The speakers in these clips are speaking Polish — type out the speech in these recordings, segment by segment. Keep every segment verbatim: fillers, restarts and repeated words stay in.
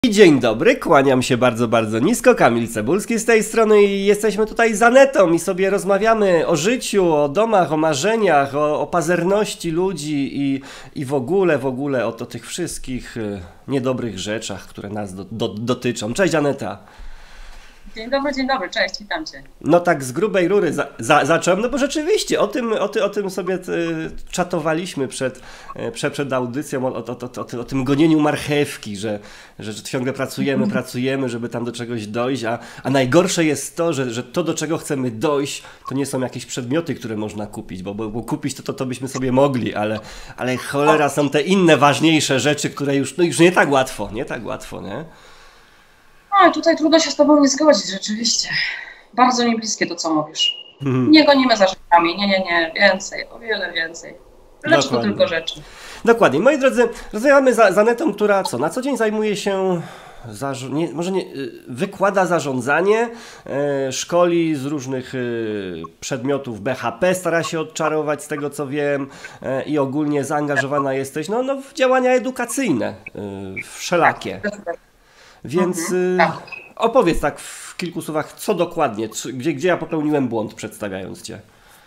Dzień dobry, kłaniam się bardzo, bardzo nisko, Kamil Cebulski z tej strony i jesteśmy tutaj z Anetą i sobie rozmawiamy o życiu, o domach, o marzeniach, o, o pazerności ludzi i, i w ogóle, w ogóle o, o tych wszystkich y, niedobrych rzeczach, które nas do, do, dotyczą. Cześć Aneta. Dzień dobry, dzień dobry, cześć, witam Cię. No tak z grubej rury za, za, zacząłem, no bo rzeczywiście o tym, o, ty, o tym sobie t, czatowaliśmy przed, przed, przed audycją, o, o, o, o, o tym gonieniu marchewki, że, że, że ciągle pracujemy, pracujemy, żeby tam do czegoś dojść, a, a najgorsze jest to, że, że to, do czego chcemy dojść, to nie są jakieś przedmioty, które można kupić, bo, bo, bo kupić to, to, to byśmy sobie mogli, ale, ale cholera, są te inne ważniejsze rzeczy, które już, no już nie tak łatwo, nie tak łatwo, nie? A, tutaj trudno się z Tobą nie zgodzić, rzeczywiście. Bardzo mi bliskie to, co mówisz. Mhm. Nie gonimy za rzeczami, nie, nie, nie, więcej, o wiele więcej. Rzecz to Dokładnie. tylko rzeczy. Dokładnie. Moi drodzy, rozmawiamy z Anetą, która co, na co dzień zajmuje się, zarz- nie, może nie, wykłada zarządzanie, e, szkoli z różnych e, przedmiotów B H P, stara się odczarować z tego co wiem e, i ogólnie zaangażowana jesteś no, no, w działania edukacyjne, e, wszelakie. Więc Mhm, tak. y, opowiedz tak w kilku słowach, co dokładnie, czy, gdzie, gdzie ja popełniłem błąd przedstawiając Cię.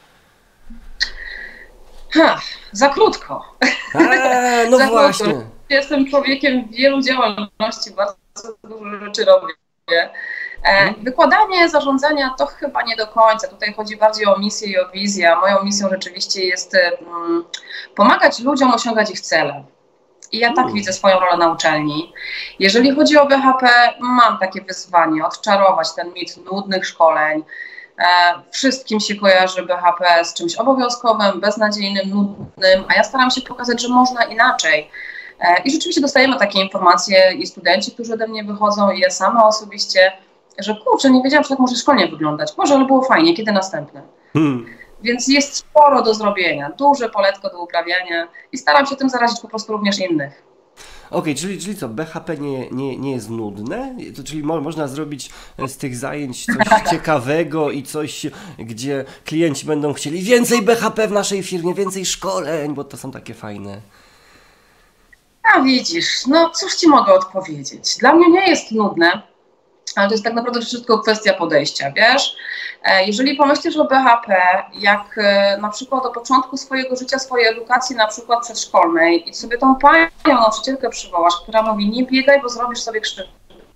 Ha, za krótko. A, no Za właśnie. krótko. Jestem człowiekiem wielu działalności, bardzo dużo rzeczy robię. E, wykładanie zarządzania to chyba nie do końca. Tutaj chodzi bardziej o misję i o wizję. A moją misją rzeczywiście jest mm, pomagać ludziom osiągać ich cele. I ja tak Mm. widzę swoją rolę na uczelni. Jeżeli chodzi o B H P, mam takie wyzwanie, odczarować ten mit nudnych szkoleń. E, wszystkim się kojarzy B H P z czymś obowiązkowym, beznadziejnym, nudnym, a ja staram się pokazać, że można inaczej. E, I rzeczywiście dostajemy takie informacje i studenci, którzy ode mnie wychodzą i ja sama osobiście, że kurczę, nie wiedziałam, że tak może szkolnie wyglądać. Boże, ale było fajnie, kiedy następne? Hmm. Więc jest sporo do zrobienia, duże poletko do uprawiania i staram się tym zarazić po prostu również innych. Okej, okay, czyli, czyli co, B H P nie, nie, nie jest nudne? To, czyli mo, można zrobić z tych zajęć coś ciekawego i coś, gdzie klienci będą chcieli więcej B H P w naszej firmie, więcej szkoleń, bo to są takie fajne. A widzisz, no cóż Ci mogę odpowiedzieć? Dla mnie nie jest nudne, ale to jest tak naprawdę wszystko kwestia podejścia, wiesz? Jeżeli pomyślisz o B H P, jak na przykład o początku swojego życia, swojej edukacji, na przykład przedszkolnej i sobie tą panią nauczycielkę przywołasz, która mówi, nie biegaj, bo zrobisz sobie krzywdę.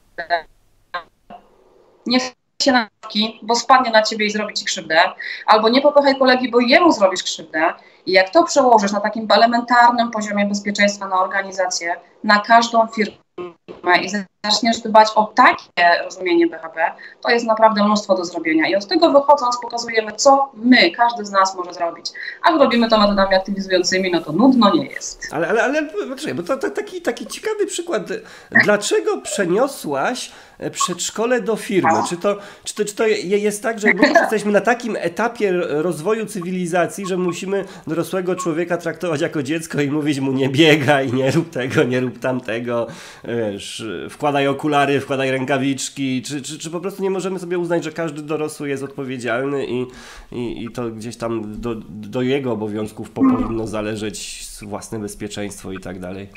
Nie wchodź się na nóżki, bo spadnie na ciebie i zrobi ci krzywdę. Albo nie popychaj kolegi, bo jemu zrobisz krzywdę. I jak to przełożysz na takim elementarnym poziomie bezpieczeństwa na organizację, na każdą firmę, i zaczniesz dbać o takie rozumienie B H P, to jest naprawdę mnóstwo do zrobienia. I od tego wychodząc pokazujemy, co my, każdy z nas może zrobić. A gdy robimy to metodami aktywizującymi, no to nudno nie jest. Ale, ale, ale poczekaj, bo to, to taki, taki ciekawy przykład. Dlaczego przeniosłaś przedszkole do firmy? Czy to, czy to, czy to jest tak, że my jesteśmy na takim etapie rozwoju cywilizacji, że musimy dorosłego człowieka traktować jako dziecko i mówić mu nie biegaj, nie rób tego, nie rób tamtego, wiesz, wkładaj okulary, wkładaj rękawiczki, czy, czy, czy po prostu nie możemy sobie uznać, że każdy dorosły jest odpowiedzialny i, i, i to gdzieś tam do, do jego obowiązków powinno zależeć własne bezpieczeństwo i tak dalej?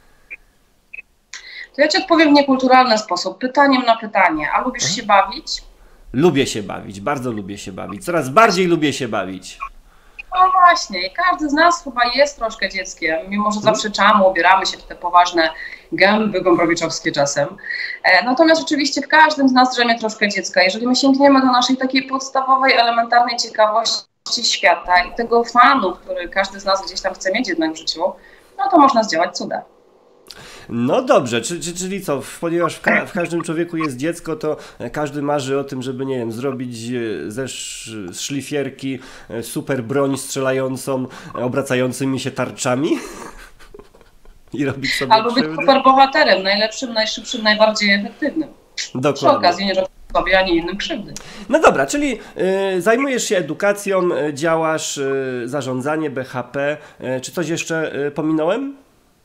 To ja Ci odpowiem w niekulturalny sposób, pytaniem na pytanie. A lubisz się bawić? Lubię się bawić, bardzo lubię się bawić, coraz bardziej lubię się bawić. No właśnie, i każdy z nas chyba jest troszkę dzieckiem, mimo że zaprzeczamy, ubieramy się w te poważne gęby gombrowiczowskie czasem. E, natomiast rzeczywiście w każdym z nas drzemie troszkę dziecka. Jeżeli my sięgniemy do naszej takiej podstawowej, elementarnej ciekawości świata i tego fanu, który każdy z nas gdzieś tam chce mieć jednak w życiu, no to można zdziałać cuda. No dobrze, czy, czy, czyli co, ponieważ w, ka w każdym człowieku jest dziecko, to każdy marzy o tym, żeby, nie wiem, zrobić ze sz z szlifierki super broń strzelającą obracającymi się tarczami i robić sobie albo być super bohaterem, najlepszym, najszybszym, najbardziej efektywnym. Dokładnie. Przy okazji nie robić sobie ani innym krzywdy. No dobra, czyli y, zajmujesz się edukacją, y, działasz, y, zarządzanie, B H P. Y, czy coś jeszcze y, pominąłem?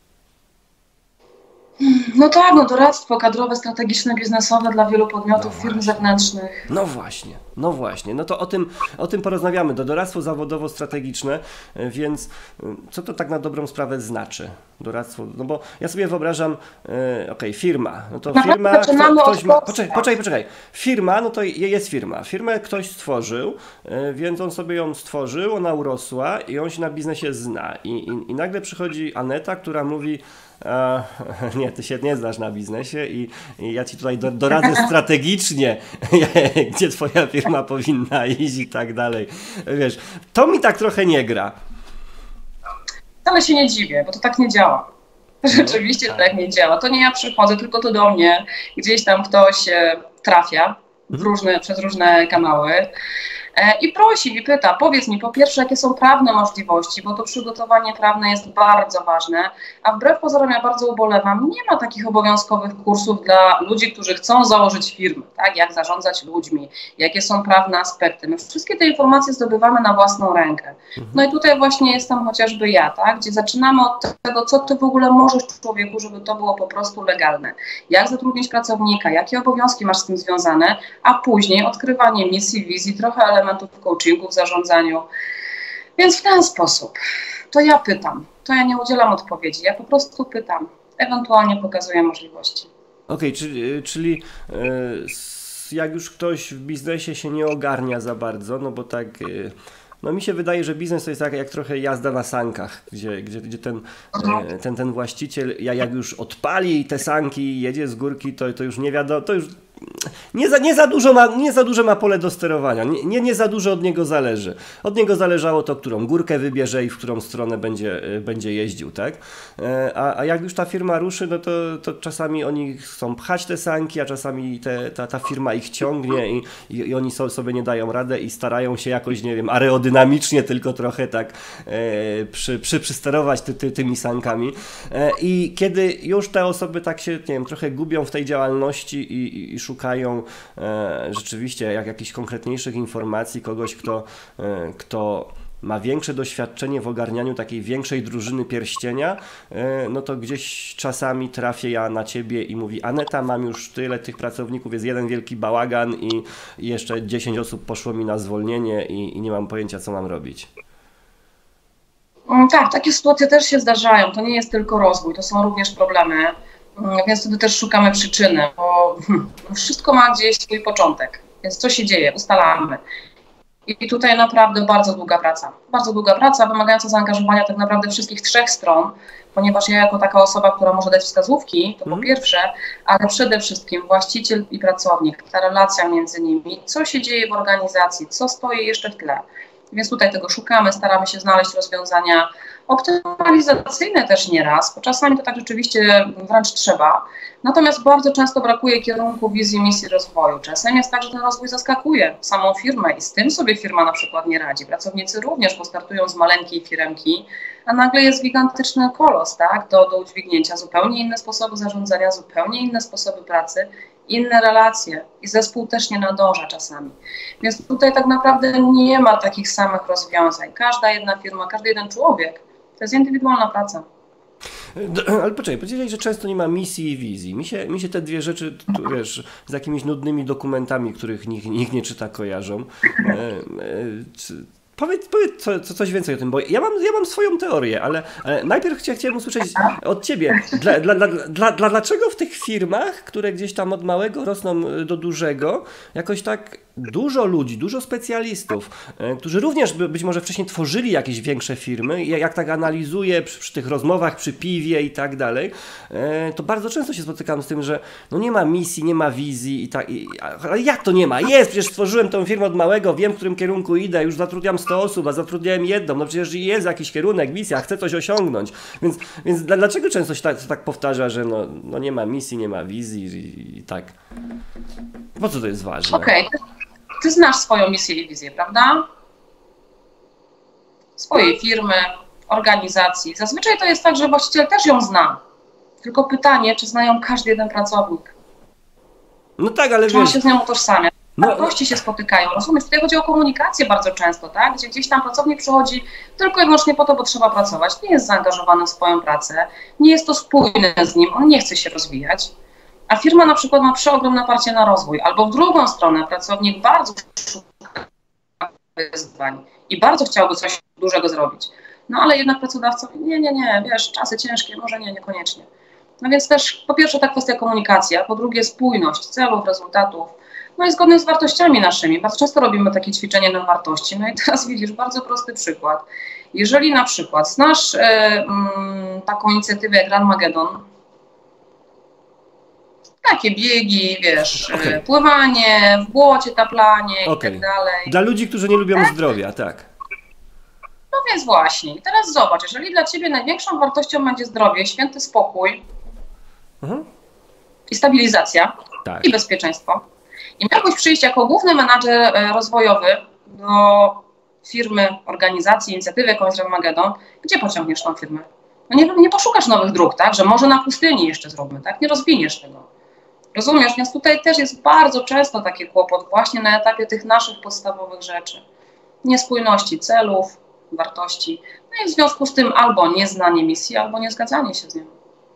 No tak, no doradztwo kadrowe, strategiczne, biznesowe dla wielu podmiotów, No firm właśnie. zewnętrznych. No właśnie, No właśnie, no to o tym, o tym porozmawiamy. Do doradztwo zawodowo-strategiczne, więc co to tak na dobrą sprawę znaczy? Doradztwo, no bo ja sobie wyobrażam, e, okej, okay, firma, no to firma, kto, ktoś ma, poczekaj, poczekaj, poczekaj, firma, no to jest firma, firmę ktoś stworzył, e, więc on sobie ją stworzył, ona urosła i on się na biznesie zna i, i, i nagle przychodzi Aneta, która mówi, a, nie, ty się nie znasz na biznesie i, i ja ci tutaj do, doradzę strategicznie, gdzie twoja firma powinna iść i tak dalej. Wiesz, to mi tak trochę nie gra. Wcale się nie dziwię, bo to tak nie działa. Rzeczywiście no, tak. tak nie działa. To nie ja przychodzę, tylko to do mnie gdzieś tam ktoś trafia w różne, przez różne kanały i prosi, i pyta, powiedz mi po pierwsze, jakie są prawne możliwości, bo to przygotowanie prawne jest bardzo ważne, a wbrew pozorom ja bardzo ubolewam, nie ma takich obowiązkowych kursów dla ludzi, którzy chcą założyć firmę, tak, jak zarządzać ludźmi, jakie są prawne aspekty. My wszystkie te informacje zdobywamy na własną rękę. No i tutaj właśnie jestem chociażby ja, tak, gdzie zaczynamy od tego, co ty w ogóle możesz człowieku, żeby to było po prostu legalne. Jak zatrudnić pracownika, jakie obowiązki masz z tym związane, a później odkrywanie misji, wizji, trochę elementów coachingu w zarządzaniu. Więc w ten sposób to ja pytam, to ja nie udzielam odpowiedzi, ja po prostu pytam, ewentualnie pokazuję możliwości. Okej, okay, czyli, czyli yy, jak już ktoś w biznesie się nie ogarnia za bardzo, no bo tak... Yy... No mi się wydaje, że biznes to jest tak jak trochę jazda na sankach, gdzie, gdzie, gdzie ten, e, ten, ten właściciel, jak już odpali te sanki i jedzie z górki, to, to już nie wiadomo, to już nie za, nie za dużo ma, nie za duże ma pole do sterowania, nie, nie, nie za dużo od niego zależy. Od niego zależało to, którą górkę wybierze i w którą stronę będzie, będzie jeździł, tak? A, a jak już ta firma ruszy, no to, to czasami oni chcą pchać te sanki, a czasami te, ta, ta firma ich ciągnie i, i, i oni so, sobie nie dają radę i starają się jakoś, nie wiem, aerodynamicznie tylko trochę tak e, przy, przy, przysterować ty, ty, tymi sankami. E, I kiedy już te osoby tak się, nie wiem, trochę gubią w tej działalności i, i, i szukają e, rzeczywiście jak, jakichś konkretniejszych informacji, kogoś, kto, e, kto ma większe doświadczenie w ogarnianiu takiej większej drużyny pierścienia, e, no to gdzieś czasami trafię ja na ciebie i mówi: Aneta, mam już tyle tych pracowników, jest jeden wielki bałagan i, i jeszcze dziesięć osób poszło mi na zwolnienie i, i nie mam pojęcia, co mam robić. Tak, takie sytuacje też się zdarzają. To nie jest tylko rozwój, to są również problemy. Więc wtedy też szukamy przyczyny, bo wszystko ma gdzieś swój początek. Więc co się dzieje? Ustalamy. I tutaj naprawdę bardzo długa praca. Bardzo długa praca, wymagająca zaangażowania tak naprawdę wszystkich trzech stron, ponieważ ja jako taka osoba, która może dać wskazówki, to po pierwsze, ale przede wszystkim właściciel i pracownik, ta relacja między nimi, co się dzieje w organizacji, co stoi jeszcze w tle. Więc tutaj tego szukamy, staramy się znaleźć rozwiązania optymalizacyjne też nieraz, bo czasami to tak rzeczywiście wręcz trzeba. Natomiast bardzo często brakuje kierunku, wizji, misji rozwoju. Czasem jest tak, że ten rozwój zaskakuje samą firmę i z tym sobie firma na przykład nie radzi. Pracownicy również postartują z maleńkiej firemki, a nagle jest gigantyczny kolos, tak, do, do udźwignięcia. Zupełnie inne sposoby zarządzania, zupełnie inne sposoby pracy, inne relacje i zespół też nie nadąża czasami. Więc tutaj tak naprawdę nie ma takich samych rozwiązań. Każda jedna firma, każdy jeden człowiek to jest indywidualna praca. Ale poczekaj, powiedziałeś, że często nie ma misji i wizji. Mi się, mi się te dwie rzeczy, tu, wiesz, z jakimiś nudnymi dokumentami, których nikt, nikt nie czyta, kojarzą. E, e, Powiedz, powiedz co, co, coś więcej o tym, bo ja mam, ja mam swoją teorię, ale, ale najpierw chcia, chciałem usłyszeć od ciebie, dla, dla, dla, dla, dlaczego w tych firmach, które gdzieś tam od małego rosną do dużego, jakoś tak dużo ludzi, dużo specjalistów, którzy również być może wcześniej tworzyli jakieś większe firmy, jak tak analizuję przy, przy tych rozmowach, przy piwie i tak dalej, to bardzo często się spotykam z tym, że no nie ma misji, nie ma wizji i tak, i, ale jak to nie ma? Jest, przecież stworzyłem tę firmę od małego, wiem, w którym kierunku idę, już zatrudniam sto osób, a zatrudniałem jedną, no przecież jest jakiś kierunek, misja, chcę coś osiągnąć, więc, więc dlaczego często się tak, tak powtarza, że no, no nie ma misji, nie ma wizji i, i tak? Po co to jest ważne? Okej, okay. Ty znasz swoją misję i wizję, prawda? Swojej firmy, organizacji. Zazwyczaj to jest tak, że właściciel też ją zna. Tylko pytanie, czy znają każdy jeden pracownik. No tak, ale czy wiesz... on się z nią utożsamia. No. Gości się spotykają, rozumiesz? Tutaj chodzi o komunikację bardzo często, tak? Gdzie gdzieś tam pracownik przychodzi tylko i wyłącznie po to, bo trzeba pracować. Nie jest zaangażowany w swoją pracę, nie jest to spójne z nim, on nie chce się rozwijać. A firma na przykład ma przeogromne parcie na rozwój. Albo w drugą stronę pracownik bardzo wyzwań i bardzo chciałby coś dużego zrobić. No ale jednak pracodawca mówi, nie, nie, nie, wiesz, czasy ciężkie, może nie, niekoniecznie. No więc też po pierwsze ta kwestia komunikacji, a po drugie spójność celów, rezultatów, no i zgodnie z wartościami naszymi. Bardzo często robimy takie ćwiczenie na wartości. No i teraz widzisz, bardzo prosty przykład. Jeżeli na przykład znasz y, y, taką inicjatywę jak Ranmagedon, takie biegi, wiesz, okay. pływanie, w błocie, taplanie okay. i tak dalej. Dla ludzi, którzy nie lubią tak? zdrowia, tak. No więc właśnie. I teraz zobacz, jeżeli dla Ciebie największą wartością będzie zdrowie, święty spokój mhm. i stabilizacja tak. i bezpieczeństwo, i miałbyś przyjść jako główny menadżer rozwojowy do firmy, organizacji, inicjatywy jakąś Ranmagedon, gdzie pociągniesz tą firmę? No nie, nie poszukasz nowych dróg, tak? Że może na pustyni jeszcze zróbmy, tak? Nie rozwiniesz tego. Rozumiesz? Więc tutaj też jest bardzo często taki kłopot właśnie na etapie tych naszych podstawowych rzeczy. Niespójności celów, wartości, no i w związku z tym albo nieznanie misji, albo niezgadzanie się z nią.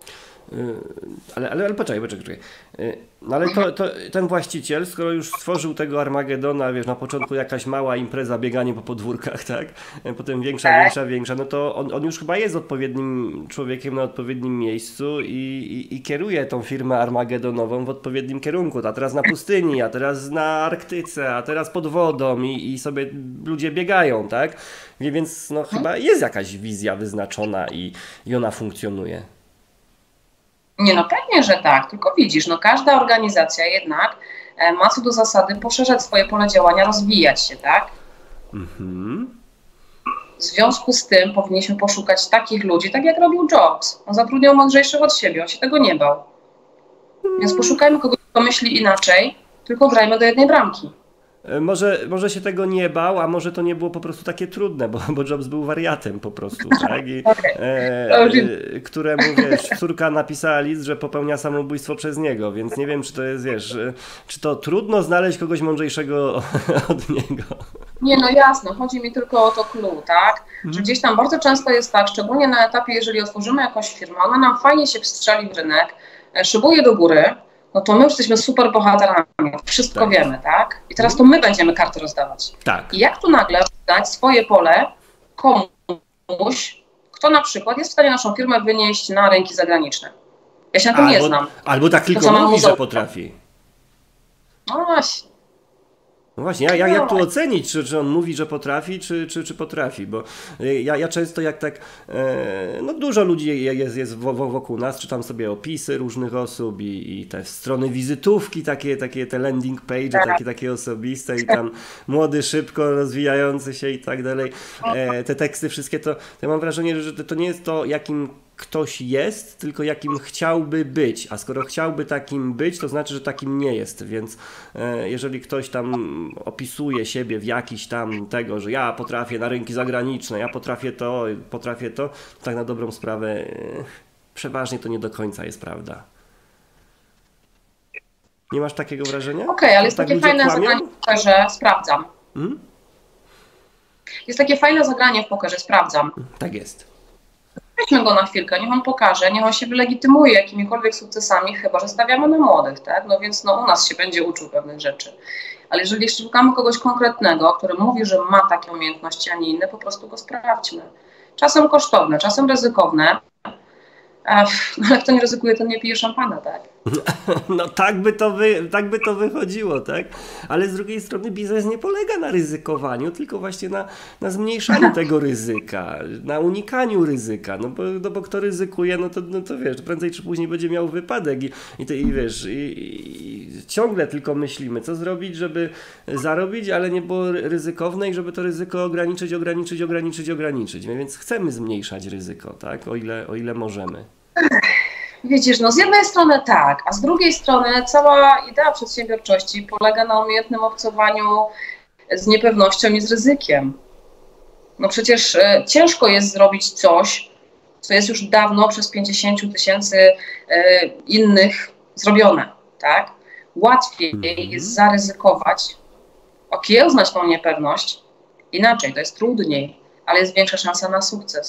Ale, ale, ale poczekaj, poczekaj. No ale to, to, ten właściciel, skoro już stworzył tego Armagedona, wiesz, na początku jakaś mała impreza, bieganie po podwórkach, tak? Potem większa, tak. większa, większa, no to on, on już chyba jest odpowiednim człowiekiem na odpowiednim miejscu i, i, i kieruje tą firmę Armagedonową w odpowiednim kierunku. A teraz na pustyni, a teraz na Arktyce, a teraz pod wodą i, i sobie ludzie biegają, tak? Więc no chyba jest jakaś wizja wyznaczona i, i ona funkcjonuje. Nie, no pewnie, że tak, tylko widzisz, no każda organizacja jednak ma co do zasady poszerzać swoje pole działania, rozwijać się, tak? Mhm. W związku z tym powinniśmy poszukać takich ludzi, tak jak robił Jobs. On zatrudniał mądrzejszych od siebie, on się tego nie bał. Więc poszukajmy kogoś, kto myśli inaczej, tylko grajmy do jednej bramki. Może, może się tego nie bał, a może to nie było po prostu takie trudne, bo, bo Jobs był wariatem po prostu, tak? I, okay. e, e, któremu, wiesz, córka napisała list, że popełnia samobójstwo przez niego, więc nie wiem, czy to jest, wiesz, czy to trudno znaleźć kogoś mądrzejszego od niego. Nie, no jasne, chodzi mi tylko o to clue, tak? Że gdzieś tam bardzo często jest tak, szczególnie na etapie, jeżeli otworzymy jakąś firmę, ona nam fajnie się wstrzeli w rynek, szybuje do góry, no to my już jesteśmy super bohaterami, wszystko tak. wiemy, tak? I teraz to my będziemy karty rozdawać. Tak. I jak tu nagle dać swoje pole komuś, kto na przykład jest w stanie naszą firmę wynieść na rynki zagraniczne? Ja się na tym albo, nie znam. Albo tak tylko mówi, że potrafi. No właśnie. No właśnie, jak, jak tu ocenić, czy, czy on mówi, że potrafi, czy, czy, czy potrafi, bo ja, ja często jak tak, e, no dużo ludzi jest, jest wokół nas, czytam sobie opisy różnych osób i, i te strony wizytówki, takie, takie te landing page, takie, takie osobiste i tam młody, szybko rozwijający się i tak dalej, e, te teksty wszystkie, to, to ja mam wrażenie, że to nie jest to, jakim ktoś jest, tylko jakim chciałby być, a skoro chciałby takim być, to znaczy, że takim nie jest, więc e, jeżeli ktoś tam opisuje siebie w jakiś tam tego, że ja potrafię na rynki zagraniczne, ja potrafię to, potrafię to, to tak na dobrą sprawę e, przeważnie to nie do końca jest prawda. Nie masz takiego wrażenia? Okej, okay, ale jest tak takie fajne kłamią? Zagranie w pokerze, sprawdzam. Hmm? Jest takie fajne zagranie w pokerze, sprawdzam. Tak jest. Weźmy go na chwilkę, niech on pokaże, niech on się wylegitymuje jakimikolwiek sukcesami, chyba że stawiamy na młodych, tak? No więc no, u nas się będzie uczył pewnych rzeczy. Ale jeżeli szukamy kogoś konkretnego, który mówi, że ma takie umiejętności, a nie inne, po prostu go sprawdźmy. Czasem kosztowne, czasem ryzykowne, no ale kto nie ryzykuje, to nie pije szampana, tak? No tak by, to wy, tak by to wychodziło, tak? Ale z drugiej strony biznes nie polega na ryzykowaniu, tylko właśnie na, na zmniejszaniu tego ryzyka, na unikaniu ryzyka, no bo, no bo kto ryzykuje, no to, no to wiesz, prędzej czy później będzie miał wypadek i, i, ty, i wiesz, i, i ciągle tylko myślimy, co zrobić, żeby zarobić, ale nie było ryzykowne i żeby to ryzyko ograniczyć, ograniczyć, ograniczyć, ograniczyć, więc chcemy zmniejszać ryzyko, tak? O ile, o ile możemy. Widzisz, no z jednej strony tak, a z drugiej strony cała idea przedsiębiorczości polega na umiejętnym obcowaniu z niepewnością i z ryzykiem. No przecież e, ciężko jest zrobić coś, co jest już dawno przez pięćdziesiąt tysięcy e, innych zrobione, tak? Łatwiej mm-hmm. jest zaryzykować, okiełznać tą niepewność, inaczej, to jest trudniej, ale jest większa szansa na sukces.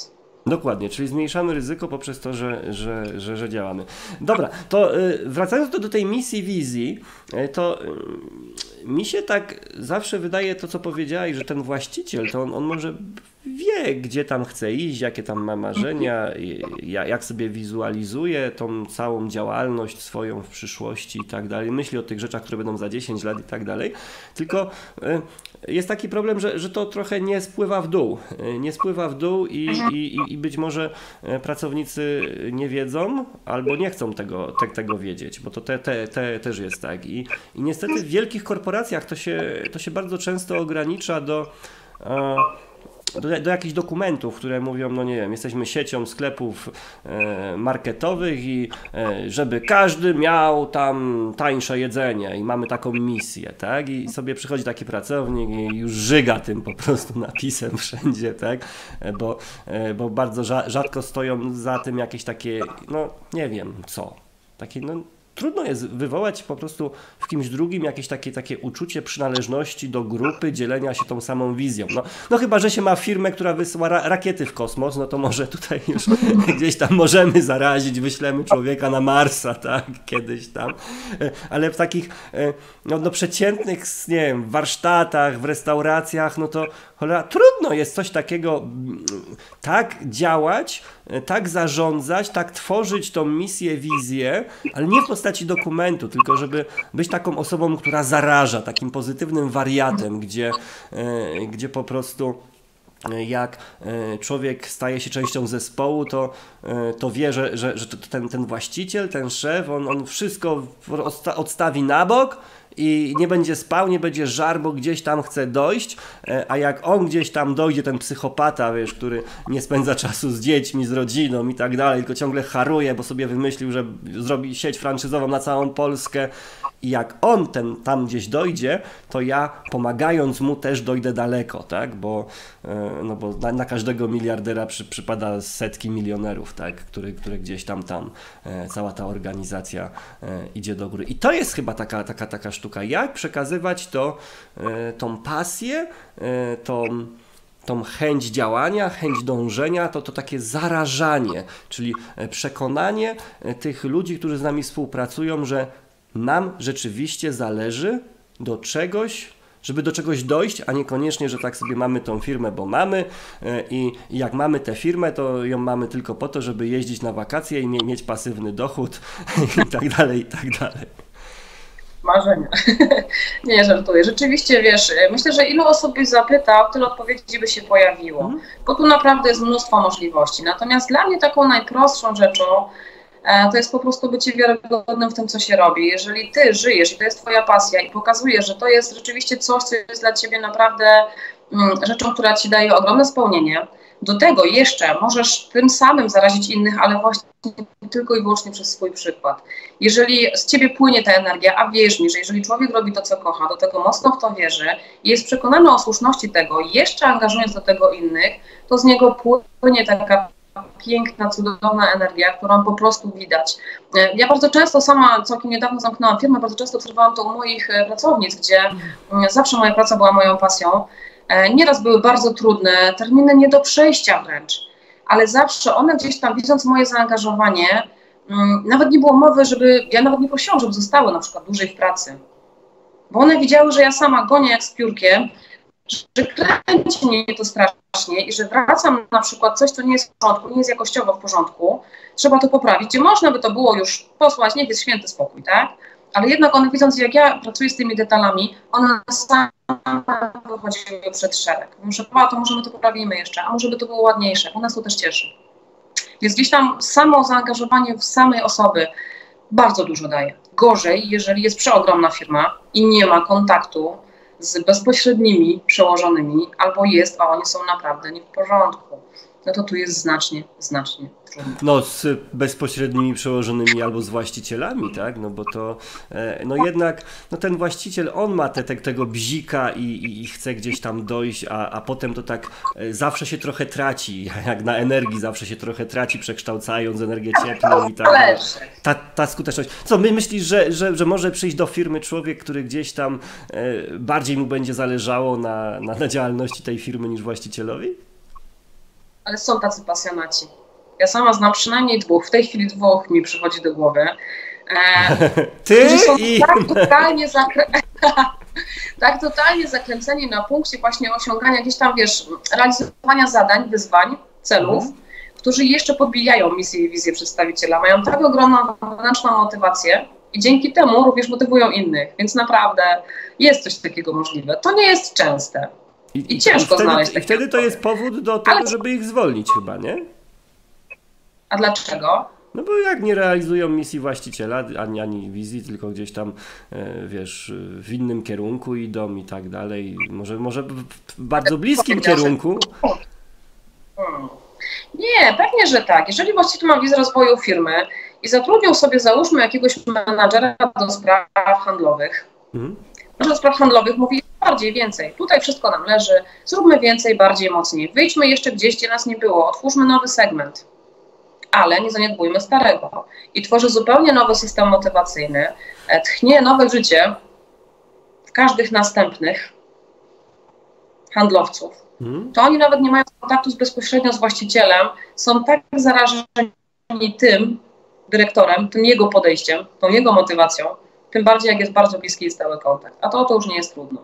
Dokładnie, czyli zmniejszamy ryzyko poprzez to, że, że, że, że działamy. Dobra, to wracając do, do tej misji, wizji, to mi się tak zawsze wydaje to, co powiedziałeś, że ten właściciel, to on, on może wie, gdzie tam chce iść, jakie tam ma marzenia, jak sobie wizualizuje tą całą działalność swoją w przyszłości i tak dalej, myśli o tych rzeczach, które będą za dziesięć lat i tak dalej, tylko jest taki problem, że, że to trochę nie spływa w dół, nie spływa w dół i, i, i być może pracownicy nie wiedzą albo nie chcą tego, te, tego wiedzieć, bo to te, te, te też jest tak i, i niestety w wielkich korporacjach to się, to się bardzo często ogranicza do Do, do jakichś dokumentów, które mówią, no nie wiem, jesteśmy siecią sklepów e, marketowych i e, żeby każdy miał tam tańsze jedzenie i mamy taką misję, tak? I sobie przychodzi taki pracownik i już żyga tym po prostu napisem wszędzie, tak? E, bo, e, bo bardzo rza, rzadko stoją za tym jakieś takie, no nie wiem co, takie no trudno jest wywołać po prostu w kimś drugim jakieś takie, takie uczucie przynależności do grupy, dzielenia się tą samą wizją. No, no chyba, że się ma firmę, która wysyła ra rakiety w kosmos, no to może tutaj już gdzieś tam możemy zarazić, wyślemy człowieka na Marsa, tak, kiedyś tam. Ale w takich no, no przeciętnych, nie wiem, warsztatach, w restauracjach, no to cholera, trudno jest coś takiego tak działać, tak zarządzać, tak tworzyć tą misję, wizję, ale nie w postaci dokumentu, tylko żeby być taką osobą, która zaraża, takim pozytywnym wariatem, gdzie, gdzie po prostu jak człowiek staje się częścią zespołu, to, to wie, że, że, że ten, ten właściciel, ten szef, on, on wszystko odstawi na bok i nie będzie spał, nie będzie żarł, bo gdzieś tam chce dojść, a jak on gdzieś tam dojdzie, ten psychopata, wiesz, który nie spędza czasu z dziećmi, z rodziną i tak dalej, tylko ciągle haruje, bo sobie wymyślił, że zrobi sieć franczyzową na całą Polskę i jak on ten tam gdzieś dojdzie, to ja pomagając mu też dojdę daleko, tak, bo, no bo na, na każdego miliardera przy, przypada setki milionerów, tak, które, które gdzieś tam tam cała ta organizacja idzie do góry. I to jest chyba taka, taka, taka sztuka, jak przekazywać to, tą pasję, tą tą chęć działania, chęć dążenia, to, to takie zarażanie, czyli przekonanie tych ludzi, którzy z nami współpracują, że nam rzeczywiście zależy do czegoś, żeby do czegoś dojść, a niekoniecznie, że tak sobie mamy tą firmę, bo mamy i, i jak mamy tę firmę, to ją mamy tylko po to, żeby jeździć na wakacje i mie mieć pasywny dochód i tak dalej, i tak dalej. Marzenia. Nie, żartuję. Rzeczywiście, wiesz, myślę, że ilu osób byś zapytał, tyle odpowiedzi by się pojawiło, mm. bo tu naprawdę jest mnóstwo możliwości. Natomiast dla mnie taką najprostszą rzeczą to jest po prostu bycie wiarygodnym w tym, co się robi. Jeżeli ty żyjesz i to jest twoja pasja i pokazujesz, że to jest rzeczywiście coś, co jest dla ciebie naprawdę rzeczą, która ci daje ogromne spełnienie, do tego jeszcze możesz tym samym zarazić innych, ale właśnie tylko i wyłącznie przez swój przykład. Jeżeli z ciebie płynie ta energia, a wierz mi, że jeżeli człowiek robi to, co kocha, do tego mocno w to wierzy i jest przekonany o słuszności tego, jeszcze angażując do tego innych, to z niego płynie taka piękna, cudowna energia, którą po prostu widać. Ja bardzo często sama, całkiem niedawno zamknęłam firmę, bardzo często obserwowałam to u moich pracownic, gdzie zawsze moja praca była moją pasją. Nieraz były bardzo trudne, terminy nie do przejścia wręcz, ale zawsze one gdzieś tam, widząc moje zaangażowanie, nawet nie było mowy, żeby, ja nawet nie prosiłam, żeby zostały na przykład dłużej w pracy, bo one widziały, że ja sama gonię jak z piórkiem, że kręci mnie to strasznie i że wracam na przykład coś, co nie jest w porządku, nie jest jakościowo w porządku, trzeba to poprawić, gdzie można by to było już posłać, nie jest święty spokój, tak? Ale jednak one widząc, jak ja pracuję z tymi detalami, one same wychodziły przed szereg. Muszę, to może my to poprawimy jeszcze, a może by to było ładniejsze, bo nas to też cieszy. Więc gdzieś tam samo zaangażowanie w samej osoby bardzo dużo daje. Gorzej, jeżeli jest przeogromna firma i nie ma kontaktu z bezpośrednimi przełożonymi, albo jest, a oni są naprawdę nie w porządku, no to tu jest znacznie, znacznie trudniej. No z bezpośrednimi przełożonymi albo z właścicielami, tak, no bo to, no jednak, no ten właściciel, on ma te, te, tego bzika i, i, i chce gdzieś tam dojść, a, a potem to tak zawsze się trochę traci, jak na energii zawsze się trochę traci, przekształcając energię cieplną i tak dalej. Ta, ta skuteczność. Co, my myślisz, że, że, że może przyjść do firmy człowiek, który gdzieś tam e, bardziej mu będzie zależało na, na, na działalności tej firmy niż właścicielowi? ale są tacy pasjonaci. Ja sama znam przynajmniej dwóch, w tej chwili dwóch mi przychodzi do głowy. E, Ty są i... tak totalnie, zakrę... tak totalnie zakręceni na punkcie właśnie osiągania gdzieś tam, wiesz, realizowania zadań, wyzwań, celów, mhm. którzy jeszcze podbijają misję i wizję przedstawiciela. Mają tak ogromną wewnętrzną motywację i dzięki temu również motywują innych. Więc naprawdę jest coś takiego możliwe. To nie jest częste. I, I ciężko i wtedy, znaleźć I wtedy to jest powód do tego, Ale... żeby ich zwolnić chyba, nie? A dlaczego? No bo jak nie realizują misji właściciela, ani, ani wizji, tylko gdzieś tam, e, wiesz, w innym kierunku idą i tak dalej. Może, może w bardzo bliskim kierunku. Hmm. Nie, pewnie, że tak. Jeżeli właściciel ma wizję rozwoju firmy i zatrudnił sobie, załóżmy, jakiegoś menadżera do spraw handlowych, mhm. do spraw handlowych mówi bardziej, więcej. Tutaj wszystko nam leży, zróbmy więcej, bardziej, mocniej. Wyjdźmy jeszcze gdzieś, gdzie nas nie było, otwórzmy nowy segment. Ale nie zaniedbujmy starego. I tworzy zupełnie nowy system motywacyjny, tchnie nowe życie w każdych następnych handlowców. Hmm. To oni nawet nie mają kontaktu z bezpośrednio z właścicielem, są tak zarażeni tym dyrektorem, tym jego podejściem, tą jego motywacją, tym bardziej jak jest bardzo bliski i stały kontakt. A to, to już nie jest trudno.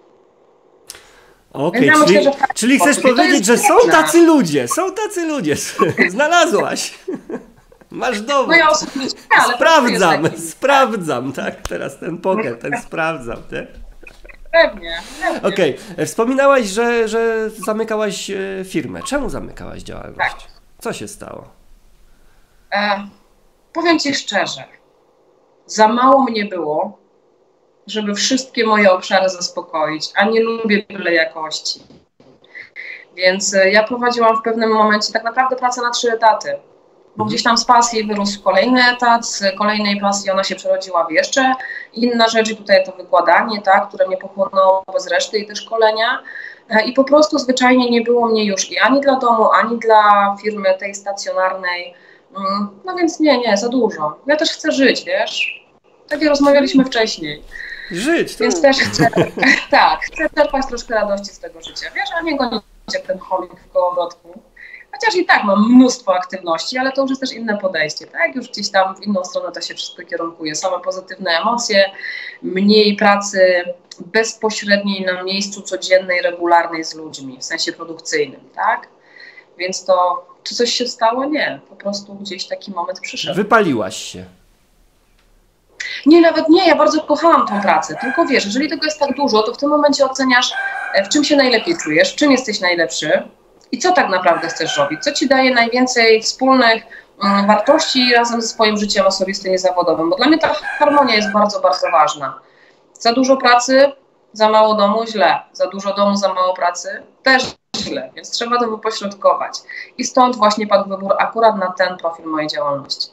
Okej, okay, czyli, myślę, tak czyli chcesz powiedzieć, że są tacy ludzie, są tacy ludzie, znalazłaś, masz dowód, no ja osobiście, ale sprawdzam, sprawdzam, tak, teraz ten poker, ten sprawdzam, tak? Pewnie, pewnie. Okej, okay. Wspominałaś, że, że zamykałaś firmę, czemu zamykałaś działalność? Tak. Co się stało? E, powiem Ci szczerze, za mało mnie było, żeby wszystkie moje obszary zaspokoić, a nie lubię byle jakości. Więc ja prowadziłam w pewnym momencie tak naprawdę pracę na trzy etaty, bo gdzieś tam z pasji wyrósł kolejny etat, z kolejnej pasji ona się przerodziła w jeszcze inna rzecz i tutaj to wykładanie, tak, które mnie pochłonęło bez reszty i te szkolenia i po prostu zwyczajnie nie było mnie już i ani dla domu, ani dla firmy tej stacjonarnej, no więc nie, nie, za dużo. Ja też chcę żyć, wiesz, tak jak rozmawialiśmy wcześniej. Żyć, to... Więc też chcę, tak, chcę czerpać troszkę radości z tego życia, wiesz, a nie gonić jak ten chomik w kołowrotku. Chociaż i tak mam mnóstwo aktywności, ale to już jest też inne podejście, tak? Już gdzieś tam w inną stronę to się wszystko kierunkuje. Same pozytywne emocje, mniej pracy bezpośredniej na miejscu codziennej, regularnej z ludźmi, w sensie produkcyjnym, tak? Więc to, czy coś się stało? Nie, po prostu gdzieś taki moment przyszedł. Wypaliłaś się. Nie, nawet nie, ja bardzo kochałam tą pracę, tylko wiesz, jeżeli tego jest tak dużo, to w tym momencie oceniasz, w czym się najlepiej czujesz, w czym jesteś najlepszy i co tak naprawdę chcesz robić, co ci daje najwięcej wspólnych um, wartości razem ze swoim życiem osobistym i zawodowym, bo dla mnie ta harmonia jest bardzo, bardzo ważna. Za dużo pracy, za mało domu, źle, za dużo domu, za mało pracy, też źle, więc trzeba to wypośrodkować i stąd właśnie padł wybór akurat na ten profil mojej działalności.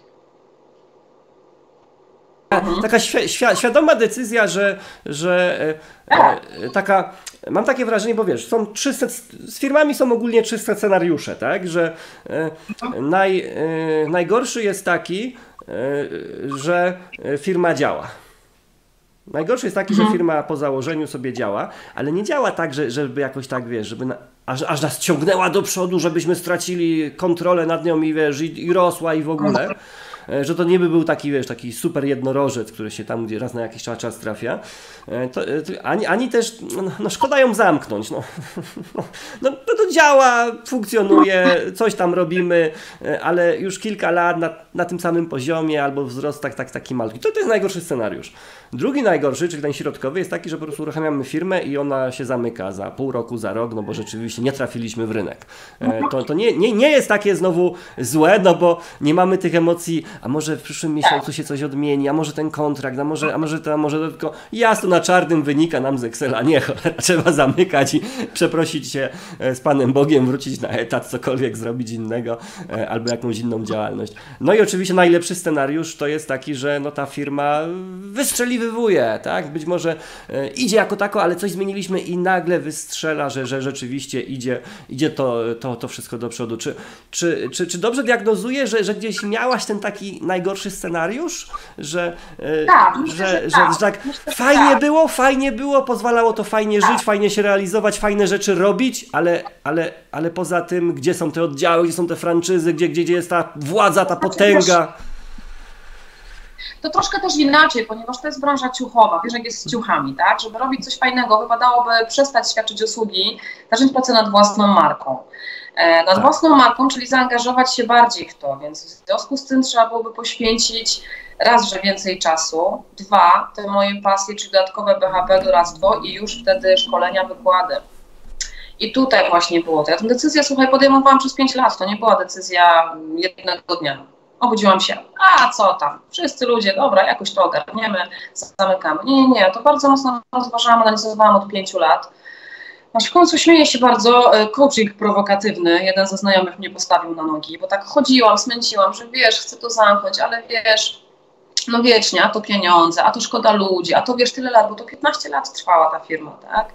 Taka świ świ świadoma decyzja, że, że e, e, taka, mam takie wrażenie, bo wiesz, są trzysta, z firmami są ogólnie trzysta scenariusze, tak, że e, naj, e, najgorszy jest taki, e, że firma działa. Najgorszy jest taki, że firma po założeniu sobie działa, ale nie działa tak, że, żeby jakoś tak, wiesz, żeby na, aż, aż nas ciągnęła do przodu, żebyśmy stracili kontrolę nad nią i wiesz, i, i rosła i w ogóle. Że to nie by był taki, wiesz, taki super jednorożec, który się tam raz na jakiś czas trafia. To, to, ani, ani też, no, no szkoda ją zamknąć. No, no, no to działa, funkcjonuje, coś tam robimy, ale już kilka lat na, na tym samym poziomie albo wzrost tak, tak, taki malutki. To, to jest najgorszy scenariusz. Drugi najgorszy, czyli ten środkowy, jest taki, że po prostu uruchamiamy firmę i ona się zamyka za pół roku, za rok, no bo rzeczywiście nie trafiliśmy w rynek. To, to nie, nie, nie jest takie znowu złe, no bo nie mamy tych emocji, a może w przyszłym miesiącu się coś odmieni, a może ten kontrakt, a może, a może to, a może to tylko jasno na czarnym wynika nam z Excela. Nie, cholera, trzeba zamykać i przeprosić się z Panem Bogiem, wrócić na etat, cokolwiek zrobić innego, albo jakąś inną działalność. No i oczywiście najlepszy scenariusz to jest taki, że no ta firma wystrzeli usprawiedliwuje, tak? Być może e, idzie jako tako, ale coś zmieniliśmy i nagle wystrzela, że, że rzeczywiście idzie, idzie to, to, to wszystko do przodu. Czy, czy, czy, czy dobrze diagnozuję, że, że gdzieś miałaś ten taki najgorszy scenariusz, że, e, tak, myślę, że, że, że, tak. że tak myślę, że fajnie tak. było, fajnie było, pozwalało to fajnie tak. żyć, fajnie się realizować, fajne rzeczy robić, ale, ale, ale poza tym, gdzie są te oddziały, gdzie są te franczyzy, gdzie, gdzie, gdzie jest ta władza, ta potęga. To troszkę też inaczej, ponieważ to jest branża ciuchowa, wiesz jak jest z ciuchami, tak? Żeby robić coś fajnego, wypadałoby przestać świadczyć usługi, zacząć pracę nad własną marką. E, nad tak. własną marką, czyli zaangażować się bardziej w to, więc w związku z tym trzeba byłoby poświęcić raz, że więcej czasu, dwa, te moje pasje, czyli dodatkowe B H P, doradztwo i już wtedy szkolenia, wykłady. I tutaj właśnie było to. Ja tę decyzję, słuchaj, podejmowałam przez pięć lat, to nie była decyzja jednego dnia. Obudziłam się, a co tam, wszyscy ludzie, dobra, jakoś to ogarniemy, zamykamy. Nie, nie, nie, to bardzo mocno rozważałam, analizowałam od pięciu lat. Aż w końcu śmieję się bardzo, coaching prowokatywny, jeden ze znajomych mnie postawił na nogi, bo tak chodziłam, smęciłam, że wiesz, chcę to zamknąć, ale wiesz, no wiecznie, a to pieniądze, a to szkoda ludzi, a to wiesz, tyle lat, bo to piętnaście lat trwała ta firma, tak?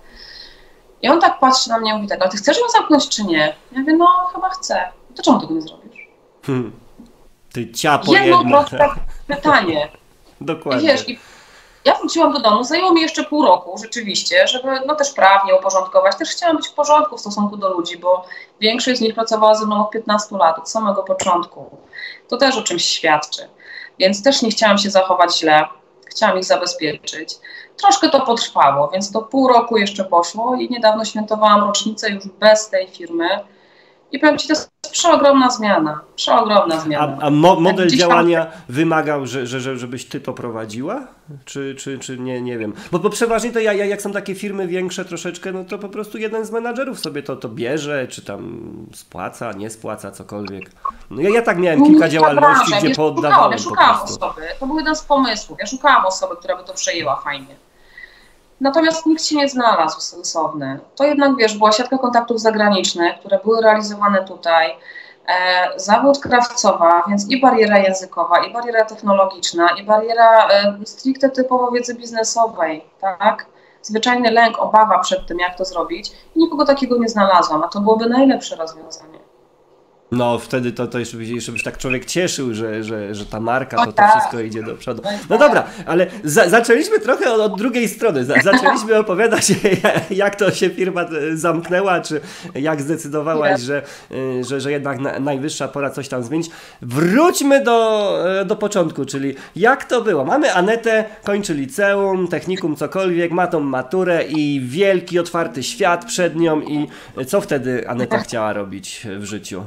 I on tak patrzy na mnie i mówi tak, ale ty chcesz ją zamknąć czy nie? Ja mówię, no chyba chcę. To czemu tego nie zrobisz? Hmm. Ty ciapo jedno jedna. proste pytanie. Dokładnie. I wiesz, i ja wróciłam do domu, zajęło mi jeszcze pół roku rzeczywiście, żeby no też prawnie uporządkować. Też chciałam być w porządku w stosunku do ludzi, bo większość z nich pracowała ze mną od piętnastu lat, od samego początku. To też o czymś świadczy. Więc też nie chciałam się zachować źle, chciałam ich zabezpieczyć. Troszkę to potrwało, więc to pół roku jeszcze poszło i niedawno świętowałam rocznicę już bez tej firmy. I powiem Ci, to jest przeogromna zmiana, przeogromna zmiana. A, a mo model tam... działania wymagał, że, że, że, żebyś Ty to prowadziła? Czy, czy, czy nie, nie wiem. Bo, bo przeważnie to ja, jak są takie firmy większe troszeczkę, no to po prostu jeden z menadżerów sobie to, to bierze, czy tam spłaca, nie spłaca, cokolwiek. No ja, ja tak miałem kilka nie, działalności, nie, gdzie nie poddawałem Ja po szukałam prostu. osoby, to był jeden z pomysłów, ja szukałam osoby, która by to przejęła fajnie. Natomiast nikt się nie znalazł sensowny. To jednak, wiesz, była siatka kontaktów zagranicznych, które były realizowane tutaj. E, zawód krawcowa, więc i bariera językowa, i bariera technologiczna, i bariera e, stricte typowo wiedzy biznesowej, tak? Zwyczajny lęk, obawa przed tym, jak to zrobić. I nikogo takiego nie znalazłam, a to byłoby najlepsze rozwiązanie. No wtedy to, to jeszcze, byś, jeszcze byś tak człowiek cieszył, że, że, że ta marka, to, to tak. wszystko idzie do przodu. No dobra, ale za, zaczęliśmy trochę od, od drugiej strony. Za, zaczęliśmy opowiadać, jak to się firma zamknęła, czy jak zdecydowałaś, że, że, że jednak na, najwyższa pora coś tam zmienić. Wróćmy do, do początku, czyli jak to było. Mamy Anetę, kończy liceum, technikum, cokolwiek, ma tą maturę i wielki, otwarty świat przed nią i co wtedy Aneta chciała robić w życiu?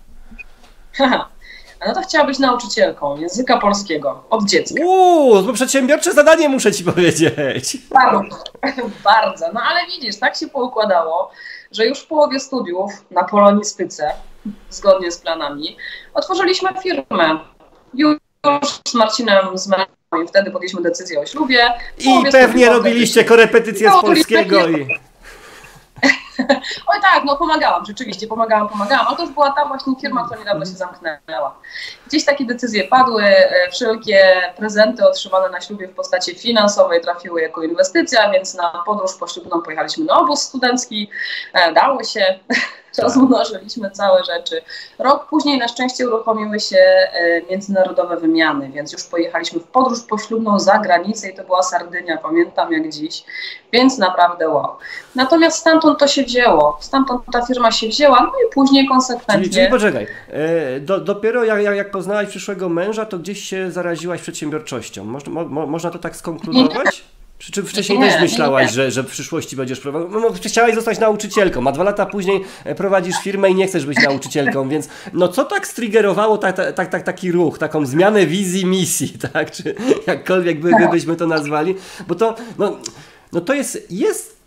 Haha, no to chciała być nauczycielką języka polskiego od dziecka. Uuu, to przedsiębiorcze zadanie, muszę Ci powiedzieć. Bardzo, bardzo. No ale widzisz, tak się poukładało, że już w połowie studiów na polonistyce, zgodnie z planami, otworzyliśmy firmę. Już z Marcinem, z Marcinem wtedy podjęliśmy decyzję o ślubie. I pewnie robiliście korepetycje z polskiego i... Oj tak, no pomagałam, rzeczywiście, pomagałam, pomagałam, ale to już była ta właśnie firma, która niedawno się zamknęła. Gdzieś takie decyzje padły, wszelkie prezenty otrzymane na ślubie w postaci finansowej trafiły jako inwestycja, więc na podróż poślubną pojechaliśmy na obóz studencki, dało się, rozmnożyliśmy całe rzeczy. Rok później na szczęście uruchomiły się międzynarodowe wymiany, więc już pojechaliśmy w podróż poślubną za granicę i to była Sardynia, pamiętam jak dziś, więc naprawdę wow. Natomiast stamtąd to się wzięło, stamtąd ta firma się wzięła, no i później konsekwentnie. Czyli, czyli poczekaj, do, dopiero jak, jak, jak poznałaś przyszłego męża, to gdzieś się zaraziłaś przedsiębiorczością. Można, mo, można to tak skonkludować? Czy, czy wcześniej nie, też myślałaś, nie, nie. Że, że w przyszłości będziesz prowadzić? No, chciałaś zostać nauczycielką, a dwa lata później prowadzisz firmę i nie chcesz być nauczycielką, więc no co tak striggerowało tak, tak, tak, taki ruch, taką zmianę wizji, misji, tak? Czy jakkolwiek by, by byśmy to nazwali? Bo to, no, no to jest, jest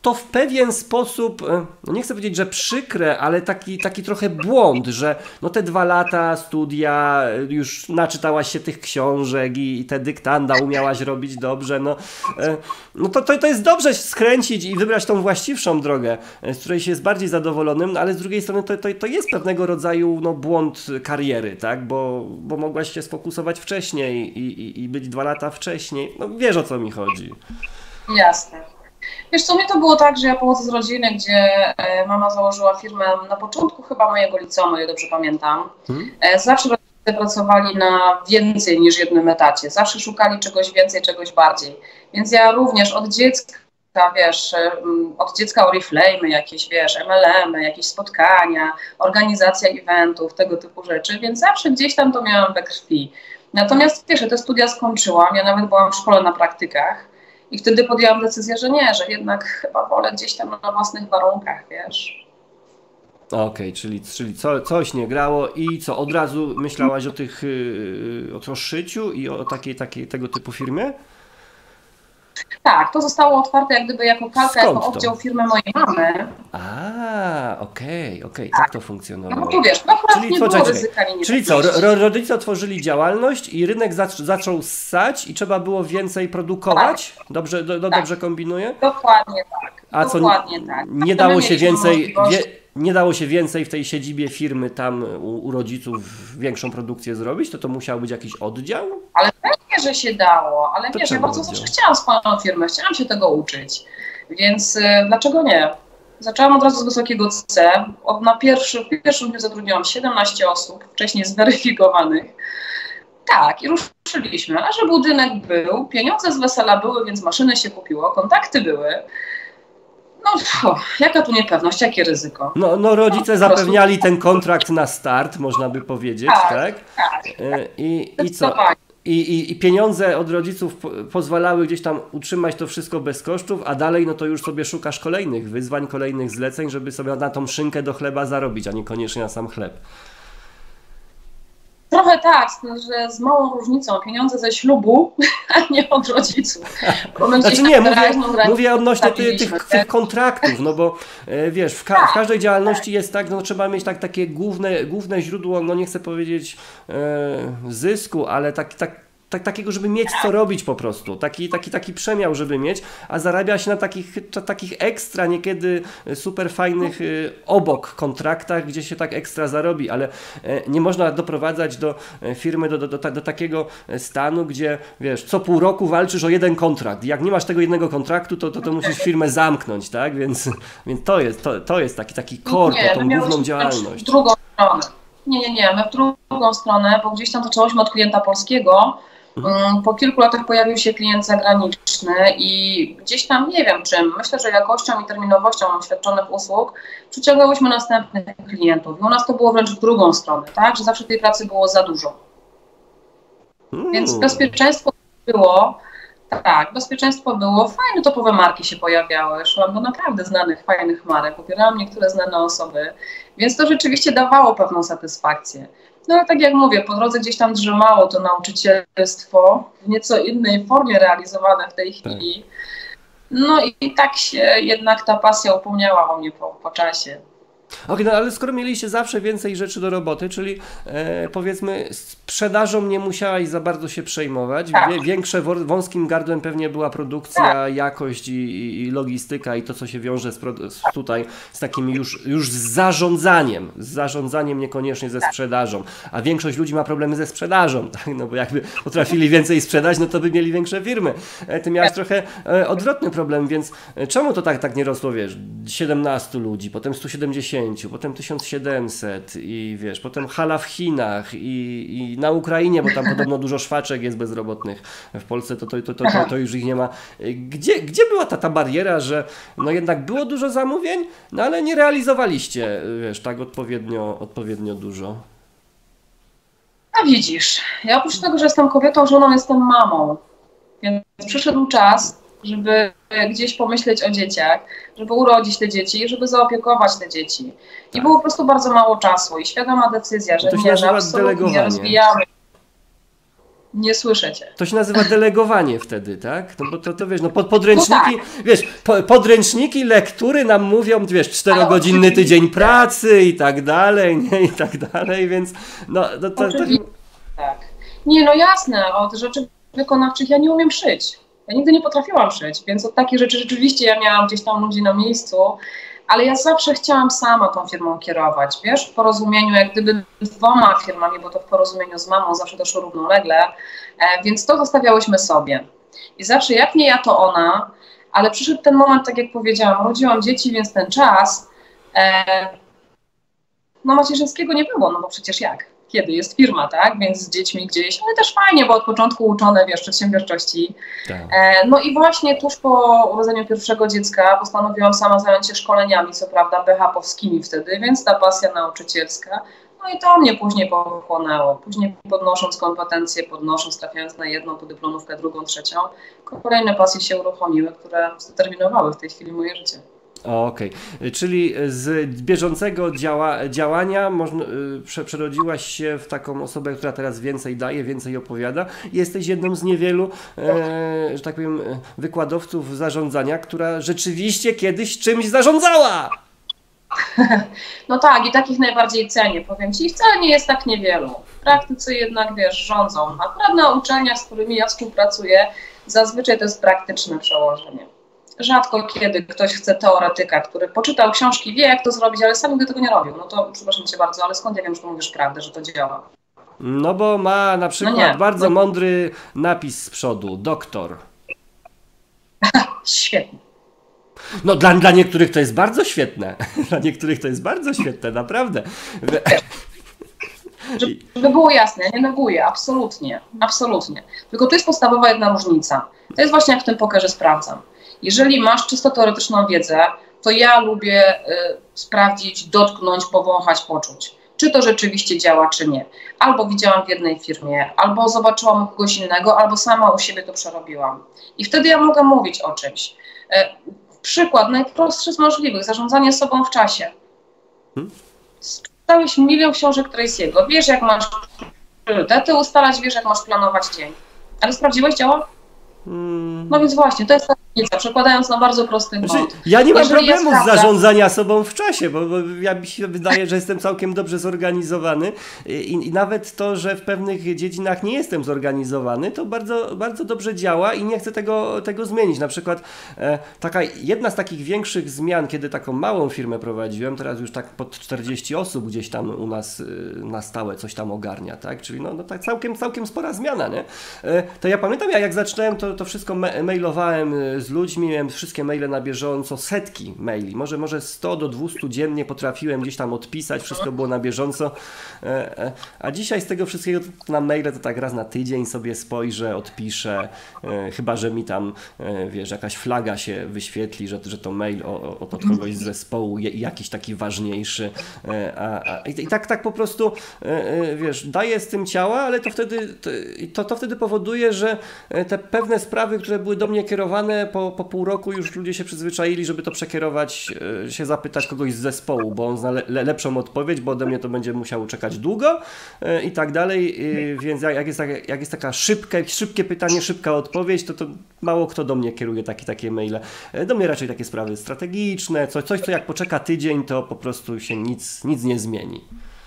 to w pewien sposób, no nie chcę powiedzieć, że przykre, ale taki, taki trochę błąd, że no te dwa lata studia, już naczytałaś się tych książek i, i te dyktanda umiałaś robić dobrze, no, no to, to, to jest dobrze skręcić i wybrać tą właściwszą drogę, z której się jest bardziej zadowolonym, no ale z drugiej strony to, to, to jest pewnego rodzaju no, błąd kariery, tak, bo, bo mogłaś się sfokusować wcześniej i, i, i być dwa lata wcześniej, no wiesz, o co mi chodzi. Jasne. Wiesz co, mnie to było tak, że ja pochodzę z rodziny, gdzie mama założyła firmę na początku chyba mojego liceum, o ile dobrze pamiętam. Hmm? Zawsze rodzice pracowali na więcej niż jednym etacie. Zawsze szukali czegoś więcej, czegoś bardziej. Więc ja również od dziecka, wiesz, od dziecka Oriflame, jakieś, wiesz, M L M, jakieś spotkania, organizacja eventów, tego typu rzeczy, więc zawsze gdzieś tam to miałam we krwi. Natomiast, wiesz, ja te studia skończyłam, ja nawet byłam w szkole na praktykach. I wtedy podjęłam decyzję, że nie, że jednak chyba wolę gdzieś tam na własnych warunkach, wiesz. Okej, okay, czyli, czyli co, coś nie grało i co, od razu myślałaś o tych, o, o szyciu i o takiej, takiej, tego typu firmie? Tak, to zostało otwarte jak gdyby jako kalka, Skąd jako oddział to? firmy mojej mamy. A, okej, okay, okej, okay, tak to funkcjonowało. No tu wiesz, no czyli nie co, było czekaj, ryzyka, nie Czyli co, ro, rodzice otworzyli działalność i rynek zac zaczął ssać i trzeba było więcej produkować? Tak. Dobrze, do, do, tak. dobrze kombinuję? Dokładnie tak. A co, Dokładnie tak. Nie dało się więcej... Wie, nie dało się więcej w tej siedzibie firmy tam u, u rodziców większą produkcję zrobić, to to musiał być jakiś oddział? Ale pewnie, że się dało, ale to wiesz, ja bardzo zawsze chciałam swoją firmę, chciałam się tego uczyć, więc y, dlaczego nie? Zaczęłam od razu z wysokiego C, od, na pierwszy, w pierwszym dniu zatrudniłam siedemnaście osób, wcześniej zweryfikowanych. Tak, i ruszyliśmy, a że budynek był, pieniądze z wesela były, więc maszyny się kupiło, kontakty były. No, o, jaka tu niepewność, jakie ryzyko? No, no rodzice no, zapewniali ten kontrakt na start, można by powiedzieć, tak? Tak, tak. I, i co? I, i, I pieniądze od rodziców po, pozwalały gdzieś tam utrzymać to wszystko bez kosztów, a dalej no to już sobie szukasz kolejnych wyzwań, kolejnych zleceń, żeby sobie na tą szynkę do chleba zarobić, a niekoniecznie na sam chleb. Trochę tak, że z małą różnicą, pieniądze ze ślubu, a nie od rodziców. Znaczy nie, mówię, mówię odnośnie ty, tych, tych kontraktów, no bo wiesz, w, ka w każdej działalności jest tak, no trzeba mieć tak, takie główne, główne źródło, no nie chcę powiedzieć e, zysku, ale tak, tak Tak, takiego, żeby mieć co robić po prostu, taki, taki, taki przemiał, żeby mieć, a zarabia się na takich, takich ekstra, niekiedy super fajnych obok kontraktach, gdzie się tak ekstra zarobi, ale nie można doprowadzać do firmy do, do, do, do takiego stanu, gdzie wiesz, co pół roku walczysz o jeden kontrakt. Jak nie masz tego jednego kontraktu, to, to, to musisz firmę zamknąć, tak? Więc, więc to jest, to, to jest taki, taki core, nie, tą główną działalność. W drugą stronę. Nie, nie, nie, my w drugą stronę, bo gdzieś tam zaczęłyśmy od klienta polskiego. Po kilku latach pojawił się klient zagraniczny i gdzieś tam, nie wiem czym, myślę, że jakością i terminowością świadczonych usług przyciągałyśmy następnych klientów. I u nas to było wręcz w drugą stronę, tak, że zawsze tej pracy było za dużo. Mm. Więc bezpieczeństwo było, tak, bezpieczeństwo było, fajne topowe marki się pojawiały, szłam do naprawdę znanych, fajnych marek, popierałam niektóre znane osoby, więc to rzeczywiście dawało pewną satysfakcję. No ale tak jak mówię, po drodze gdzieś tam drzemało to nauczycielstwo w nieco innej formie realizowane w tej chwili. No i tak się jednak ta pasja upomniała o mnie po, po czasie. Okej, okay, no ale skoro mieliście zawsze więcej rzeczy do roboty, czyli e, powiedzmy sprzedażą nie musiałaś za bardzo się przejmować, tak. Wie, większe wąskim gardłem pewnie była produkcja, tak. jakość i, i logistyka i to, co się wiąże z, z, tutaj z takim już, już z zarządzaniem, z zarządzaniem niekoniecznie ze sprzedażą, a większość ludzi ma problemy ze sprzedażą, tak? No bo jakby potrafili więcej sprzedać, no to by mieli większe firmy. E, ty miałeś trochę e, odwrotny problem, więc czemu to tak, tak nie rosło, wiesz, siedemnastu ludzi, potem stu siedemdziesięciu, potem tysiąc siedemset i wiesz, potem hala w Chinach i, i na Ukrainie, bo tam podobno dużo szwaczek jest bezrobotnych. W Polsce to, to, to, to, to, to już ich nie ma. Gdzie, gdzie była ta, ta bariera, że no jednak było dużo zamówień, no ale nie realizowaliście, wiesz, tak odpowiednio, odpowiednio dużo? A widzisz, ja oprócz tego, że jestem kobietą, żoną, jestem mamą, więc przyszedł czas, żeby gdzieś pomyśleć o dzieciach, żeby urodzić te dzieci i żeby zaopiekować te dzieci. I tak. było po prostu bardzo mało czasu i świadoma decyzja, że to nie, że absolutnie nie rozwijamy. Nie słyszę cię. To się nazywa delegowanie wtedy, tak? No bo to, to wiesz, no pod, podręczniki, no tak. wiesz, po, podręczniki, lektury nam mówią, wiesz, czterogodzinny tydzień pracy i tak dalej, nie? I tak dalej, więc no, no to, to... Tak. Nie, no jasne, od rzeczy wykonawczych ja nie umiem szyć. Ja nigdy nie potrafiłam szyć, więc od takich rzeczy rzeczywiście ja miałam gdzieś tam ludzi na miejscu, ale ja zawsze chciałam sama tą firmą kierować, wiesz, w porozumieniu jak gdyby dwoma firmami, bo to w porozumieniu z mamą zawsze doszło równolegle, e, więc to zostawiałyśmy sobie. I zawsze jak nie ja, to ona, ale przyszedł ten moment, tak jak powiedziałam, rodziłam dzieci, więc ten czas, e, no macierzyńskiego nie było, no bo przecież jak? Kiedy jest firma, tak? Więc z dziećmi gdzieś, ale też fajnie, bo od początku uczone, wiesz, przedsiębiorczości. Tak. E, no i właśnie tuż po urodzeniu pierwszego dziecka postanowiłam sama zająć się szkoleniami, co prawda B H P-owskimi wtedy, więc ta pasja nauczycielska, no i to mnie później pochłonęło. Później podnosząc kompetencje, podnosząc, trafiając na jedną podyplomówkę, drugą, trzecią, kolejne pasje się uruchomiły, które zdeterminowały w tej chwili moje życie. Okej, okay. Czyli z bieżącego działa, działania można, y, przerodziłaś się w taką osobę, która teraz więcej daje, więcej opowiada. Jesteś jedną z niewielu, e, że tak powiem, wykładowców zarządzania, która rzeczywiście kiedyś czymś zarządzała. No tak, i takich najbardziej cenię, powiem Ci, wcale nie jest tak niewielu. W praktyce jednak, wiesz, rządzą. Akurat na uczelniach, z którymi ja współpracuję, zazwyczaj to jest praktyczne przełożenie. Rzadko kiedy ktoś chce teoretyka, który poczytał książki, wie jak to zrobić, ale sam nigdy tego nie robił. No to przepraszam Cię bardzo, ale skąd ja wiem, że mówisz prawdę, że to działa? No bo ma na przykład no bardzo no. mądry napis z przodu, doktor. Świetnie. No dla, dla niektórych to jest bardzo świetne. Dla niektórych to jest bardzo świetne, naprawdę. Żeby było jasne, ja nie neguję, absolutnie, absolutnie. Tylko tu jest podstawowa jedna różnica. To jest właśnie jak w tym pokerze sprawdzam. Jeżeli masz czysto teoretyczną wiedzę, to ja lubię y, sprawdzić, dotknąć, powąchać, poczuć. Czy to rzeczywiście działa, czy nie. Albo widziałam w jednej firmie, albo zobaczyłam u kogoś innego, albo sama u siebie to przerobiłam. I wtedy ja mogę mówić o czymś. Y, przykład najprostszy z możliwych, zarządzanie sobą w czasie. Czytałeś milion książek Tracy'ego, wiesz jak masz priorytety ustalać, wiesz jak masz planować dzień. Ale sprawdziłeś, działa? No więc właśnie, to jest ta różnica, przekładając na bardzo prosty znaczy, błąd. Ja nie mam Jeżeli problemu ja z zarządzania sobą w czasie, bo, bo ja mi się wydaje, że jestem całkiem dobrze zorganizowany i, i nawet to, że w pewnych dziedzinach nie jestem zorganizowany, to bardzo, bardzo dobrze działa i nie chcę tego, tego zmienić. Na przykład e, taka, jedna z takich większych zmian, kiedy taką małą firmę prowadziłem, teraz już tak pod czterdzieści osób gdzieś tam u nas y, na stałe coś tam ogarnia, tak? Czyli no, no tak całkiem, całkiem spora zmiana, nie? E, to ja pamiętam, jak, jak zaczynałem, to, to wszystko ma- mailowałem z ludźmi, miałem wszystkie maile na bieżąco, setki maili, może, może sto do dwustu dziennie potrafiłem gdzieś tam odpisać, wszystko było na bieżąco, a dzisiaj z tego wszystkiego na maile to tak raz na tydzień sobie spojrzę, odpiszę, chyba że mi tam, wiesz, jakaś flaga się wyświetli, że, że to mail o, od kogoś z zespołu jakiś taki ważniejszy, a, a, i tak, tak po prostu, wiesz, daję z tym ciała, ale to wtedy, to, to wtedy powoduje, że te pewne sprawy, które były do mnie kierowane, po, po pół roku już ludzie się przyzwyczaili, żeby to przekierować, się zapytać kogoś z zespołu, bo on zna le, lepszą odpowiedź, bo ode mnie to będzie musiał czekać długo i tak dalej, więc jak jest, jak jest taka szybkie, szybkie pytanie, szybka odpowiedź, to, to mało kto do mnie kieruje takie, takie maile. Do mnie raczej takie sprawy strategiczne, coś, coś co jak poczeka tydzień, to po prostu się nic, nic nie zmieni.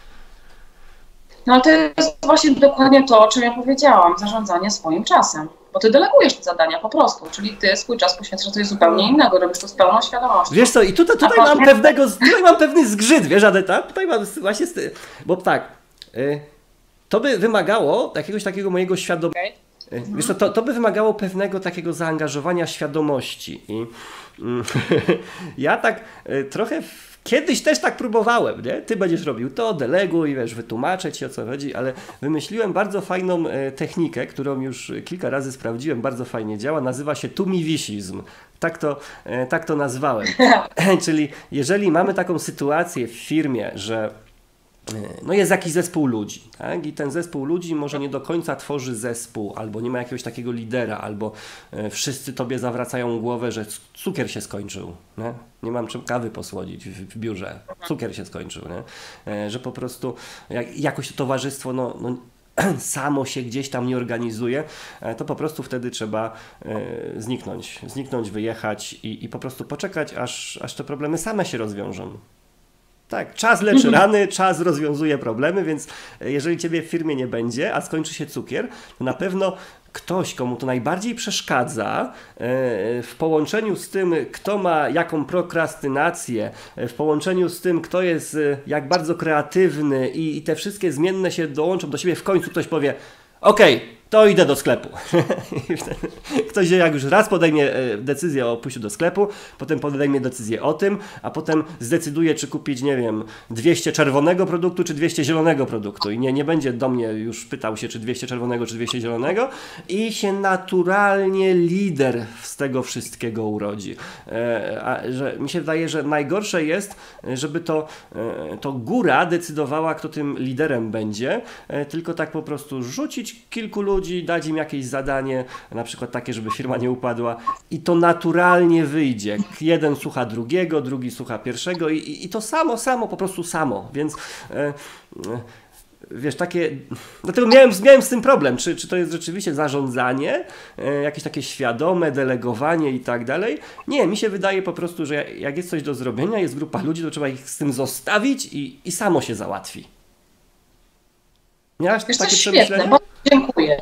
No ale to jest właśnie dokładnie to, o czym ja powiedziałam, zarządzanie swoim czasem. Bo ty delegujesz te zadania po prostu, czyli ty swój czas poświęcasz coś zupełnie innego, robisz to z pełną świadomością. Wiesz co, i tutaj, tutaj mam pewnego, tutaj mam pewny zgrzyt, wiesz Aneta, tutaj mam właśnie, bo tak, y, to by wymagało jakiegoś takiego mojego świadomości, okay. Wiesz co, to, to by wymagało pewnego takiego zaangażowania świadomości i y, ja tak y, trochę w, kiedyś też tak próbowałem, nie? Ty będziesz robił to, deleguj, wiesz, wytłumaczę ci o co chodzi, ale wymyśliłem bardzo fajną e, technikę, którą już kilka razy sprawdziłem, bardzo fajnie działa, nazywa się tumiwisizm. Tak to, e, tak to nazwałem. Czyli jeżeli mamy taką sytuację w firmie, że no jest jakiś zespół ludzi, tak? I ten zespół ludzi może nie do końca tworzy zespół, albo nie ma jakiegoś takiego lidera, albo e, wszyscy tobie zawracają głowę, że cukier się skończył, nie? Nie mam czym kawy posłodzić w, w biurze, cukier się skończył, nie? E, że po prostu jak, jakoś to towarzystwo no, no, samo się gdzieś tam nie organizuje, to po prostu wtedy trzeba zniknąć, zniknąć, wyjechać i, i po prostu poczekać, aż, aż te problemy same się rozwiążą. Tak, czas leczy rany, czas rozwiązuje problemy, więc jeżeli ciebie w firmie nie będzie, a skończy się cukier, to na pewno ktoś, komu to najbardziej przeszkadza, w połączeniu z tym, kto ma jaką prokrastynację, w połączeniu z tym, kto jest jak bardzo kreatywny i, i te wszystkie zmienne się dołączą do siebie, w końcu ktoś powie: okej, to idę do sklepu. Ktoś jak już raz podejmie decyzję o pójściu do sklepu, potem podejmie decyzję o tym, a potem zdecyduje, czy kupić, nie wiem, dwieście czerwonego produktu, czy dwieście zielonego produktu. I nie, nie będzie do mnie już pytał się, czy dwieście czerwonego, czy dwieście zielonego. I się naturalnie lider z tego wszystkiego urodzi. E, a, że, mi się wydaje, że najgorsze jest, żeby to, e, to góra decydowała, kto tym liderem będzie, e, tylko tak po prostu rzucić kilku ludzi, ludzi, dać im jakieś zadanie, na przykład takie, żeby firma nie upadła i to naturalnie wyjdzie. Jeden słucha drugiego, drugi słucha pierwszego i, i, i to samo, samo, po prostu samo, więc e, e, wiesz, takie, dlatego miałem, miałem z tym problem, czy, czy to jest rzeczywiście zarządzanie, e, jakieś takie świadome delegowanie i tak dalej. Nie, mi się wydaje po prostu, że jak jest coś do zrobienia, jest grupa ludzi, to trzeba ich z tym zostawić i, i samo się załatwi. Miałaś takie przemyślenie? Dziękuję.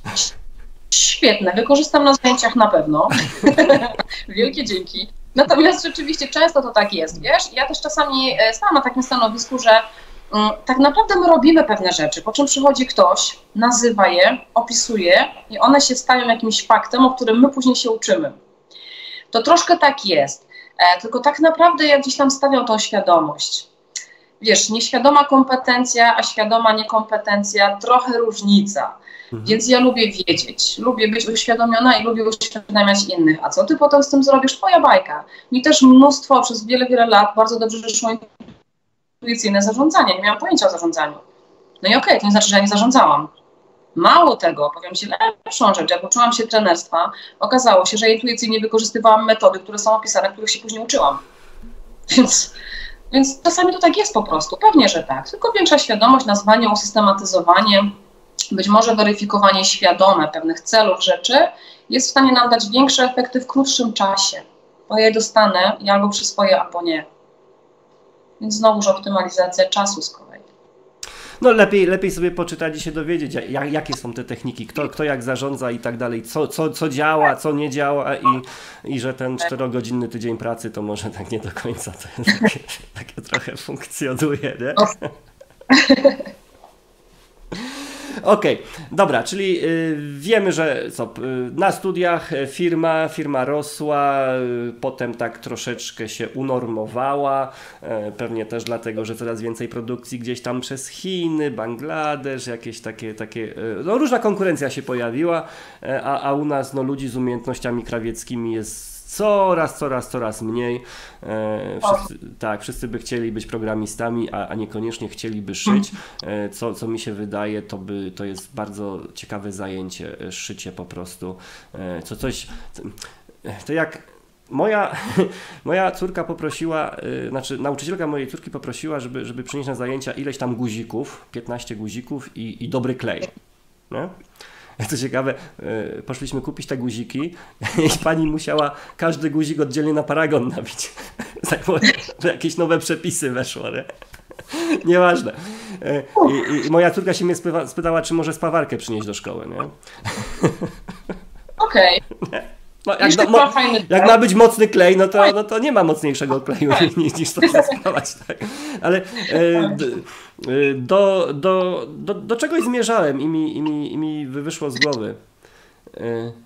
Świetne, wykorzystam na zajęciach na pewno. Wielkie dzięki. Natomiast rzeczywiście często to tak jest, wiesz? Ja też czasami stałam na takim stanowisku, że um, tak naprawdę my robimy pewne rzeczy, po czym przychodzi ktoś, nazywa je, opisuje i one się stają jakimś faktem, o którym my później się uczymy. To troszkę tak jest, e, tylko tak naprawdę ja gdzieś tam stawiam tą świadomość. Wiesz, nieświadoma kompetencja, a świadoma niekompetencja, trochę różnica. Mhm. Więc ja lubię wiedzieć, lubię być uświadomiona i lubię uświadamiać innych. A co ty potem z tym zrobisz? Twoja bajka. Mi też mnóstwo, przez wiele, wiele lat bardzo dobrze szło intuicyjne zarządzanie. Nie miałam pojęcia o zarządzaniu. No i okej, okay, to nie znaczy, że ja nie zarządzałam. Mało tego, powiem ci lepszą rzecz. Jak uczyłam się trenerstwa, okazało się, że intuicyjnie wykorzystywałam metody, które są opisane, których się później uczyłam. Więc... Więc czasami to tak jest po prostu, pewnie, że tak. Tylko większa świadomość, nazwanie, usystematyzowanie, być może weryfikowanie świadome pewnych celów, rzeczy jest w stanie nam dać większe efekty w krótszym czasie. Bo ja je dostanę i albo przyswoję, albo nie. Więc znowuż optymalizacja czasu z kolei. No lepiej, lepiej sobie poczytać i się dowiedzieć, jak, jakie są te techniki, kto, kto jak zarządza i tak dalej, co, co, co działa, co nie działa i, i że ten czterogodzinny tydzień pracy to może tak nie do końca to jest takie, takie trochę funkcjonuje, nie? Okej, okay, dobra, czyli y, wiemy, że co, y, na studiach firma, firma rosła, y, potem tak troszeczkę się unormowała, y, pewnie też dlatego, że coraz więcej produkcji gdzieś tam przez Chiny, Bangladesz, jakieś takie, takie y, no różna konkurencja się pojawiła, y, a, a u nas no, ludzi z umiejętnościami krawieckimi jest coraz, coraz, coraz mniej. E, wszyscy, tak, wszyscy by chcieli być programistami, a, a niekoniecznie chcieliby szyć, e, co, co mi się wydaje, to, by, to jest bardzo ciekawe zajęcie, szycie po prostu. E, co coś, to jak moja, moja córka poprosiła, e, znaczy nauczycielka mojej córki poprosiła, żeby, żeby przynieść na zajęcia ileś tam guzików, piętnaście guzików i, i dobry klej. Nie? Co ciekawe, poszliśmy kupić te guziki i pani musiała każdy guzik oddzielnie na paragon nabić. Jakieś nowe przepisy weszło, nie? Nieważne. I, i moja córka się mnie spytała, czy może spawarkę przynieść do szkoły, nie? Okej. Okay. No, jak, do, mo, jak ma być mocny klej, no to, no to nie ma mocniejszego kleju niż, niż to spawać, tak? Ale e, do, do, do, do czegoś zmierzałem i mi, i mi, i mi wyszło z głowy. E,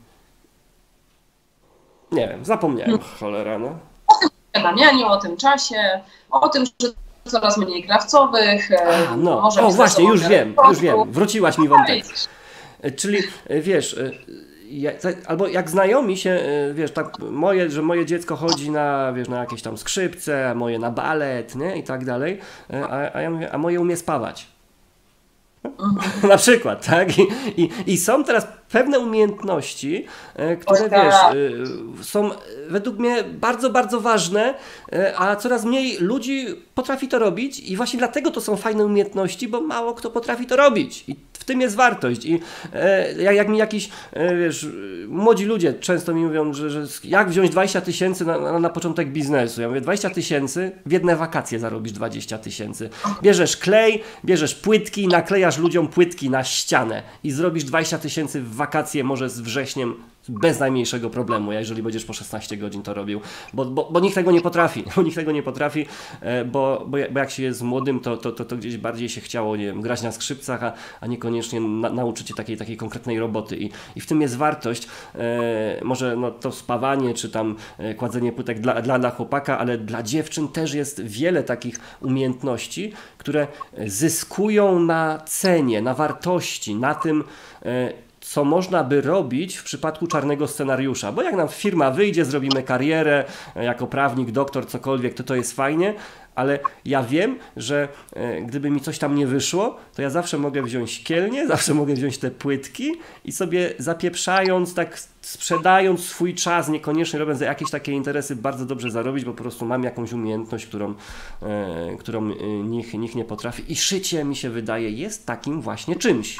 nie wiem, zapomniałem, cholera, no. O tym przemianianiu, o tym czasie, o tym, że coraz mniej krawcowych. A, no, może o właśnie, już wiem, już wiem, wróciłaś mi wątek. Czyli wiesz... Ja, albo jak znajomi się, wiesz, tak moje, że moje dziecko chodzi na, wiesz, na jakieś tam skrzypce, a moje na balet, nie? I tak dalej, a, a ja mówię, a moje umie spawać. Na przykład, tak? I, i, i są teraz pewne umiejętności, które wiesz, są według mnie bardzo, bardzo ważne, a coraz mniej ludzi potrafi to robić i właśnie dlatego to są fajne umiejętności, bo mało kto potrafi to robić. I w tym jest wartość. I e, jak, jak mi jakiś, e, wiesz, młodzi ludzie często mi mówią, że, że jak wziąć dwadzieścia tysięcy na, na, na początek biznesu. Ja mówię, dwadzieścia tysięcy, w jedne wakacje zarobisz dwadzieścia tysięcy. Bierzesz klej, bierzesz płytki, naklejasz ludziom płytki na ścianę i zrobisz dwadzieścia tysięcy w wakacje, może z wrześniem, bez najmniejszego problemu, jeżeli będziesz po szesnaście godzin to robił, bo, bo, bo nikt tego nie potrafi, bo nikt tego nie potrafi, bo, bo jak się jest młodym, to, to, to, to gdzieś bardziej się chciało, nie wiem, grać na skrzypcach, a, a niekoniecznie na, nauczyć się takiej, takiej konkretnej roboty i, i w tym jest wartość, e, może no, to spawanie, czy tam e, kładzenie płytek dla, dla, dla chłopaka, ale dla dziewczyn też jest wiele takich umiejętności, które zyskują na cenie, na wartości, na tym, e, co można by robić w przypadku czarnego scenariusza, bo jak nam firma wyjdzie, zrobimy karierę jako prawnik, doktor, cokolwiek, to to jest fajnie, ale ja wiem, że e, gdyby mi coś tam nie wyszło, to ja zawsze mogę wziąć kielnię, zawsze mogę wziąć te płytki i sobie zapieprzając, tak sprzedając swój czas, niekoniecznie robiąc jakieś takie interesy, bardzo dobrze zarobić, bo po prostu mam jakąś umiejętność, którą, e, którą e, nikt, nikt nie potrafi i szycie, mi się wydaje, jest takim właśnie czymś.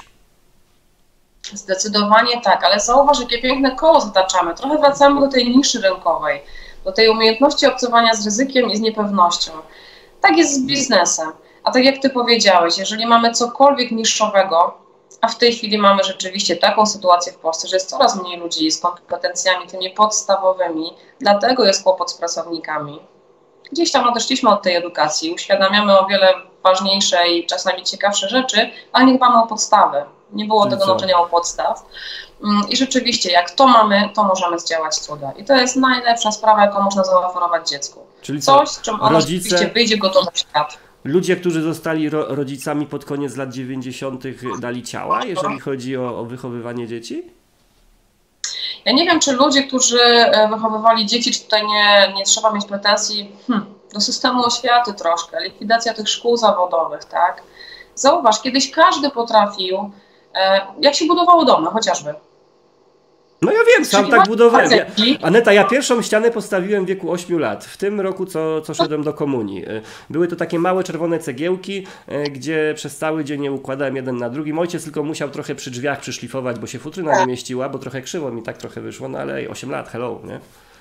Zdecydowanie tak, ale zauważ, jakie piękne koło zataczamy. Trochę wracamy do tej niszy rynkowej, do tej umiejętności obcowania z ryzykiem i z niepewnością. Tak jest z biznesem. A tak jak Ty powiedziałeś, jeżeli mamy cokolwiek niszowego, a w tej chwili mamy rzeczywiście taką sytuację w Polsce, że jest coraz mniej ludzi z kompetencjami tymi podstawowymi, dlatego jest kłopot z pracownikami. Gdzieś tam odeszliśmy od tej edukacji, uświadamiamy o wiele ważniejsze i czasami ciekawsze rzeczy, ale nie dbamy o podstawy. Nie było tego nauczenia o podstaw. I rzeczywiście, jak to mamy, to możemy zdziałać cuda. I to jest najlepsza sprawa, jaką można zaoferować dziecku. Czyli coś, z czym ono rodzice, rzeczywiście wyjdzie gotowy w świat. Ludzie, którzy zostali ro rodzicami pod koniec lat dziewięćdziesiątych dali ciała, jeżeli chodzi o, o wychowywanie dzieci? Ja nie wiem, czy ludzie, którzy wychowywali dzieci, czy tutaj nie, nie trzeba mieć pretensji hmm, do systemu oświaty troszkę, likwidacja tych szkół zawodowych, tak? Zauważ, kiedyś każdy potrafił, jak się budowało domy, chociażby. No ja wiem, sam tak budowałem. Ja, Aneta, ja pierwszą ścianę postawiłem w wieku ośmiu lat, w tym roku, co, co szedłem do komunii. Były to takie małe czerwone cegiełki, gdzie przez cały dzień je układałem jeden na drugim. Ojciec tylko musiał trochę przy drzwiach przyszlifować, bo się futryna nie mieściła, bo trochę krzywo mi tak trochę wyszło, no ale osiem lat, hello, nie?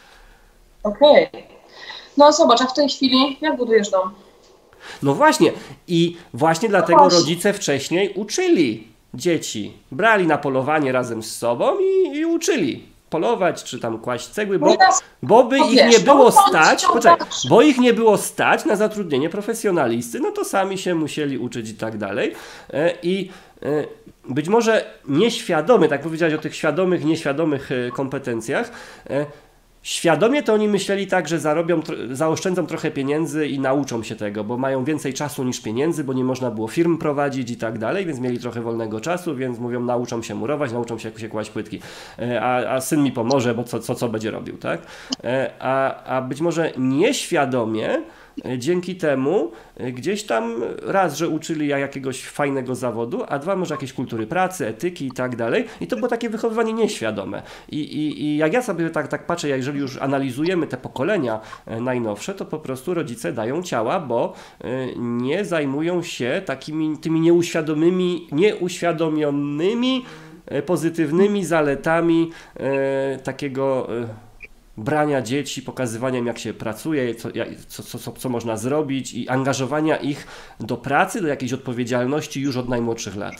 Okej. Okay. No zobacz, a w tej chwili jak budujesz dom? No właśnie i właśnie dlatego właśnie. rodzice wcześniej uczyli dzieci, brali na polowanie razem z sobą i, i uczyli polować, czy tam kłaść cegły, bo, bo by ich nie było stać, poczekaj, bo ich nie było stać na zatrudnienie profesjonalisty, no to sami się musieli uczyć i tak dalej. I być może nieświadomy, tak powiedziałeś o tych świadomych, nieświadomych kompetencjach, świadomie to oni myśleli tak, że zarobią, zaoszczędzą trochę pieniędzy i nauczą się tego, bo mają więcej czasu niż pieniędzy, bo nie można było firm prowadzić i tak dalej, więc mieli trochę wolnego czasu, więc mówią, nauczą się murować, nauczą się, się kłaść płytki, a, a syn mi pomoże, bo co, co, co będzie robił, tak? A, a być może nieświadomie dzięki temu gdzieś tam raz, że uczyli jakiegoś fajnego zawodu, a dwa, może jakieś kultury pracy, etyki i tak dalej. I to było takie wychowywanie nieświadome. I, i, i jak ja sobie tak, tak patrzę, jeżeli już analizujemy te pokolenia najnowsze, to po prostu rodzice dają ciała, bo nie zajmują się takimi tymi nieuświadomymi, nieuświadomionymi pozytywnymi zaletami e, takiego e, brania dzieci, pokazywania im, jak się pracuje, co, co, co, co można zrobić i angażowania ich do pracy, do jakiejś odpowiedzialności już od najmłodszych lat.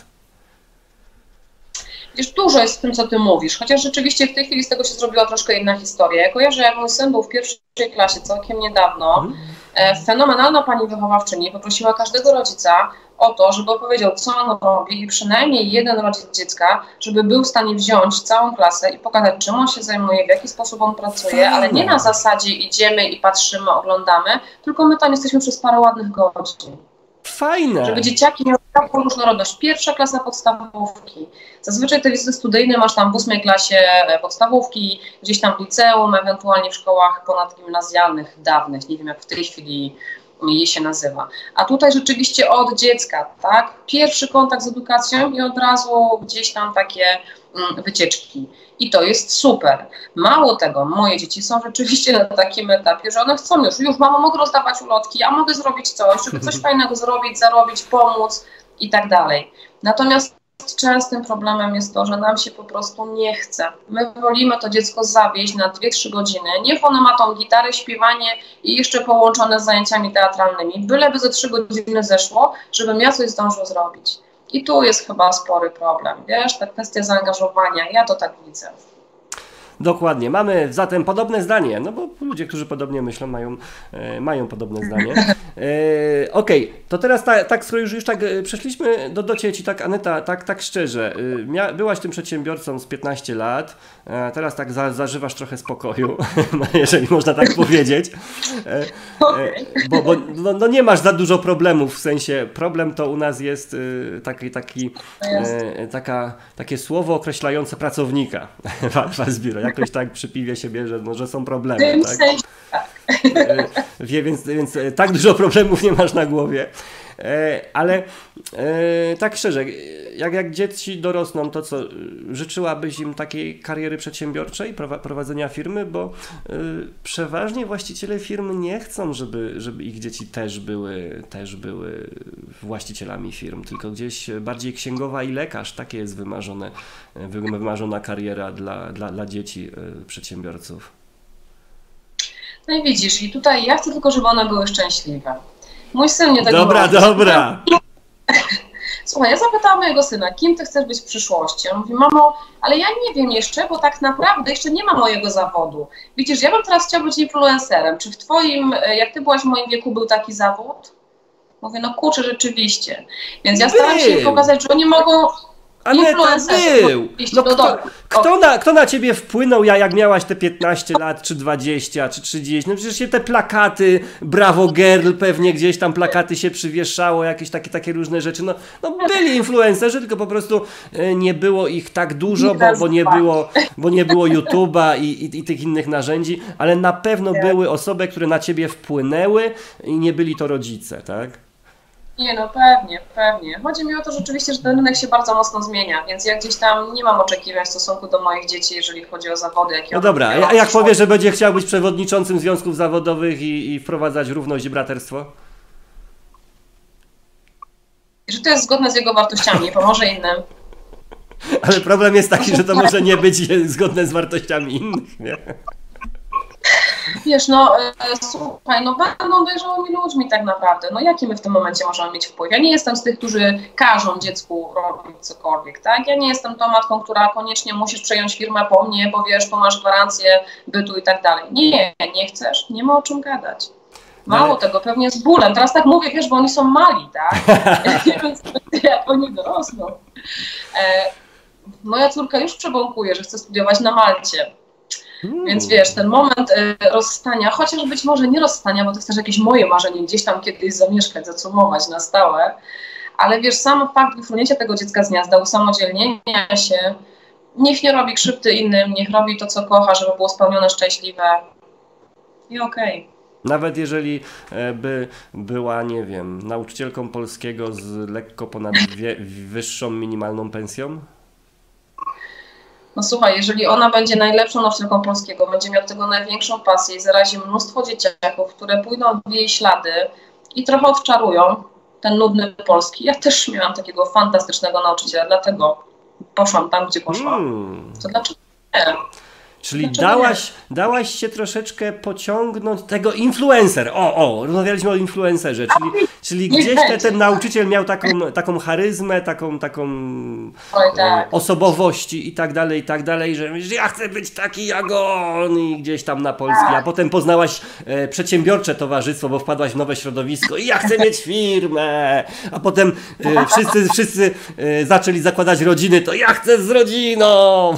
Wiesz, dużo jest w tym, co ty mówisz, chociaż rzeczywiście w tej chwili z tego się zrobiła troszkę inna historia. Ja kojarzę, jak mój syn był w pierwszej klasie całkiem niedawno, hmm. fenomenalna pani wychowawczyni poprosiła każdego rodzica o to, żeby opowiedział, co on robi i przynajmniej jeden rodzic dziecka, żeby był w stanie wziąć całą klasę i pokazać, czym on się zajmuje, w jaki sposób on pracuje, ale nie na zasadzie idziemy i patrzymy, oglądamy, tylko my tam jesteśmy przez parę ładnych godzin. Fajne. Żeby dzieciaki miały taką różnorodność. Pierwsza klasa podstawówki. Zazwyczaj te wizyty studyjne masz tam w ósmej klasie podstawówki, gdzieś tam w liceum, ewentualnie w szkołach ponadgimnazjalnych, dawnych, nie wiem jak w tej chwili je się nazywa. A tutaj rzeczywiście od dziecka, tak? Pierwszy kontakt z edukacją i od razu gdzieś tam takie wycieczki. I to jest super. Mało tego, moje dzieci są rzeczywiście na takim etapie, że one chcą już, już mamo, mogę rozdawać ulotki, ja mogę zrobić coś, żeby coś fajnego zrobić, zarobić, pomóc i tak dalej. Natomiast częstym problemem jest to, że nam się po prostu nie chce. My wolimy to dziecko zawieźć na dwie trzy godziny. Niech ono ma tą gitarę, śpiewanie i jeszcze połączone z zajęciami teatralnymi. Byleby ze trzy godziny zeszło, żebym ja coś zdążył zrobić. I tu jest chyba spory problem. Wiesz, ta kwestia zaangażowania, ja to tak widzę. Dokładnie. Mamy zatem podobne zdanie, no bo ludzie, którzy podobnie myślą, mają, e, mają podobne zdanie. E, Okej, okay. To teraz ta, tak, skoro już, już tak przeszliśmy do, do Ciebie, tak Aneta, tak, tak szczerze, mia, byłaś tym przedsiębiorcą z piętnaście lat, e, teraz tak za, zażywasz trochę spokoju, jeżeli można tak powiedzieć, e, e, bo, bo no, no nie masz za dużo problemów, w sensie problem to u nas jest e, taki, taki, e, taka, takie słowo określające pracownika w biuro. Jakoś tak przy piwie się bierze, no, że są problemy. Tak? Wie, więc, więc tak dużo problemów nie masz na głowie. Ale tak szczerze, jak, jak dzieci dorosną, to co, życzyłabyś im takiej kariery przedsiębiorczej, prowadzenia firmy, bo przeważnie właściciele firm nie chcą, żeby, żeby ich dzieci też były, też były właścicielami firm, tylko gdzieś bardziej księgowa i lekarz, takie jest wymarzone, wymarzona kariera dla, dla, dla dzieci przedsiębiorców. No i widzisz, i tutaj ja chcę tylko, żeby one były szczęśliwe. Mój syn nie tak Dobra, mówi. dobra. Słuchaj, ja zapytałam mojego syna, kim ty chcesz być w przyszłości? On mówi, mamo, ale ja nie wiem jeszcze, bo tak naprawdę jeszcze nie ma mojego zawodu. Widzisz, ja bym teraz chciał być influencerem. Czy w twoim, jak ty byłaś w moim wieku, był taki zawód? Mówię, no kurczę, rzeczywiście. Więc ja staram się im pokazać, że oni mogą... Ale to był! No kto, kto, na, kto na ciebie wpłynął, ja jak miałaś te piętnaście lat, czy dwadzieścia, czy trzydzieści? No przecież się te plakaty, Bravo Girl, pewnie gdzieś tam plakaty się przywieszało, jakieś takie, takie różne rzeczy. No, no byli influencerzy, tylko po prostu nie było ich tak dużo, bo, bo nie było, bo nie było YouTube'a i, i, i tych innych narzędzi, ale na pewno były osoby, które na ciebie wpłynęły i nie byli to rodzice, tak? Nie, no pewnie, pewnie. Chodzi mi o to rzeczywiście, że ten rynek się bardzo mocno zmienia, więc ja gdzieś tam nie mam oczekiwań w stosunku do moich dzieci, jeżeli chodzi o zawody. Jakie no dobra, a jak powie, że będzie chciał być przewodniczącym związków zawodowych i, i wprowadzać równość i braterstwo? Że to jest zgodne z jego wartościami, pomoże innym. Ale problem jest taki, że to może nie być zgodne z wartościami innych, nie? Wiesz, no e, słuchaj, no będą dojrzałymi ludźmi tak naprawdę. No jaki my w tym momencie możemy mieć wpływ? Ja nie jestem z tych, którzy każą dziecku robić cokolwiek, tak? Ja nie jestem tą matką, która koniecznie musisz przejąć firmę po mnie, bo wiesz, tu masz gwarancję bytu i tak dalej. Nie, nie chcesz, nie ma o czym gadać. Mało no. tego, pewnie z bólem. Teraz tak mówię, wiesz, bo oni są mali, tak? Więc jak oni dorosną. E, moja córka już przebąkuje, że chce studiować na Malcie. Hmm. Więc wiesz, ten moment y, rozstania, chociaż być może nie rozstania, bo to jest też jakieś moje marzenie, gdzieś tam kiedyś zamieszkać, zacumować na stałe, ale wiesz, sam fakt wyfrunięcia tego dziecka z gniazda, usamodzielnienia się, niech nie robi krzywdy innym, niech robi to, co kocha, żeby było spełnione, szczęśliwe i okej. Okay. Nawet jeżeli by była, nie wiem, nauczycielką polskiego z lekko ponad wie, wyższą minimalną pensją? No słuchaj, jeżeli ona będzie najlepszą nauczycielką polskiego, będzie miała do tego największą pasję i zarazi mnóstwo dzieciaków, które pójdą w jej ślady i trochę odczarują ten nudny polski. Ja też miałam takiego fantastycznego nauczyciela, dlatego poszłam tam, gdzie poszłam. Hmm. To dlaczego nie? Czyli dałaś, dałaś się troszeczkę pociągnąć tego influencer. O, o, rozmawialiśmy o influencerze, czyli, czyli gdzieś te, ten nauczyciel miał taką, taką charyzmę, taką, taką Oj, tak. osobowości i tak dalej, i tak dalej, że myślisz, ja chcę być taki jak on i gdzieś tam na Polski, a potem poznałaś e, przedsiębiorcze towarzystwo, bo wpadłaś w nowe środowisko i ja chcę mieć firmę, a potem e, wszyscy, wszyscy e, zaczęli zakładać rodziny, to ja chcę z rodziną.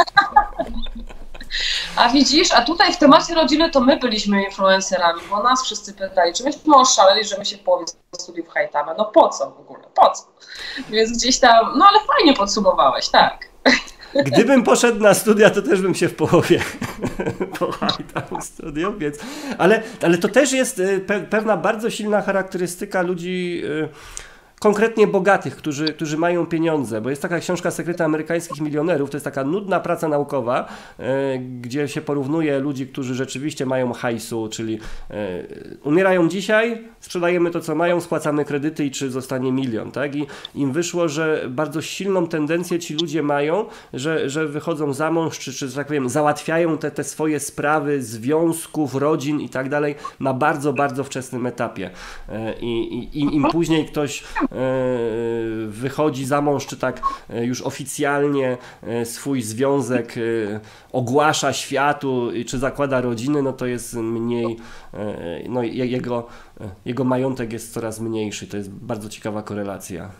A widzisz, a tutaj w temacie rodziny to my byliśmy influencerami, bo nas wszyscy pytali, czy myśmy oszaleli, że my się w połowie studiów hejtamy. No po co w ogóle, po co? Więc gdzieś tam, no ale fajnie podsumowałeś, tak. Gdybym poszedł na studia, to też bym się w połowie pohajtał studiów, więc... Ale, ale to też jest pe pewna bardzo silna charakterystyka ludzi, konkretnie bogatych, którzy, którzy mają pieniądze, bo jest taka książka Sekrety amerykańskich milionerów, to jest taka nudna praca naukowa, e, gdzie się porównuje ludzi, którzy rzeczywiście mają hajsu, czyli e, umierają dzisiaj, sprzedajemy to, co mają, spłacamy kredyty i czy zostanie milion, tak? I im wyszło, że bardzo silną tendencję ci ludzie mają, że, że wychodzą za mąż, czy, czy tak powiem, załatwiają te, te swoje sprawy związków, rodzin i tak dalej na bardzo, bardzo wczesnym etapie. E, i, i, Im później ktoś wychodzi za mąż, czy tak już oficjalnie swój związek ogłasza światu, czy zakłada rodziny, no to jest mniej, no jego, jego majątek jest coraz mniejszy. To jest bardzo ciekawa korelacja.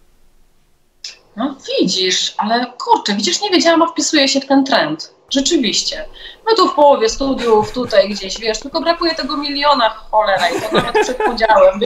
No widzisz, ale kurczę, widzisz, nie wiedziałam, a wpisuje się w ten trend. Rzeczywiście. My tu w połowie studiów, tutaj gdzieś, wiesz, tylko brakuje tego miliona, cholera, i to nawet przed podziałem.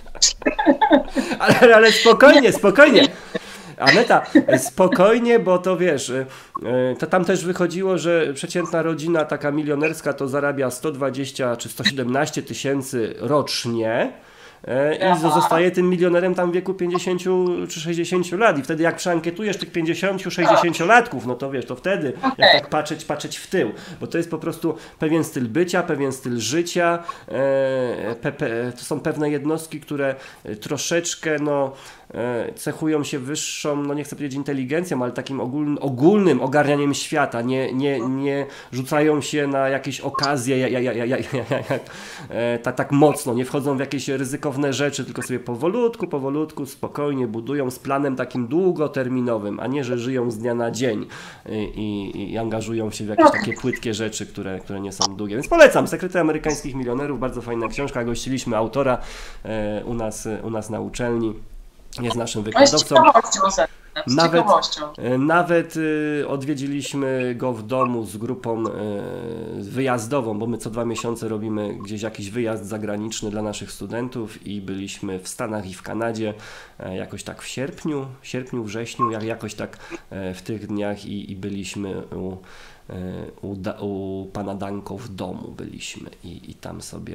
Ale, ale spokojnie, spokojnie. Aneta, spokojnie, bo to wiesz, to tam też wychodziło, że przeciętna rodzina taka milionerska to zarabia sto dwadzieścia czy sto siedemnaście tysięcy rocznie. I Aha. zostaje tym milionerem tam w wieku pięćdziesięciu czy sześćdziesięciu lat. I wtedy jak przeankietujesz tych pięćdziesięciu sześćdziesięciolatków, no to wiesz, to wtedy okay. jak tak patrzeć, patrzeć w tył. Bo to jest po prostu pewien styl bycia, pewien styl życia. Pe, pe, to są pewne jednostki, które troszeczkę no, cechują się wyższą, no nie chcę powiedzieć inteligencją, ale takim ogólnym, ogólnym ogarnianiem świata. Nie, nie, nie rzucają się na jakieś okazje ja, ja, ja, ja, ja, ja, ja, tak, tak mocno, nie wchodzą w jakieś ryzykowne rzeczy, tylko sobie powolutku, powolutku, spokojnie budują z planem takim długoterminowym, a nie, że żyją z dnia na dzień i, i, i angażują się w jakieś takie płytkie rzeczy, które, które nie są długie. Więc polecam, Sekrety amerykańskich milionerów, bardzo fajna książka, gościliśmy autora e, u nas, u nas na uczelni. Jest naszym wykładowcą. Nawet, nawet y, odwiedziliśmy go w domu z grupą y, wyjazdową, bo my co dwa miesiące robimy gdzieś jakiś wyjazd zagraniczny dla naszych studentów i byliśmy w Stanach i w Kanadzie y, jakoś tak w sierpniu, sierpniu, wrześniu, jak jakoś tak y, w tych dniach i, i byliśmy u, y, u, da, u pana Danko w domu byliśmy i, i tam sobie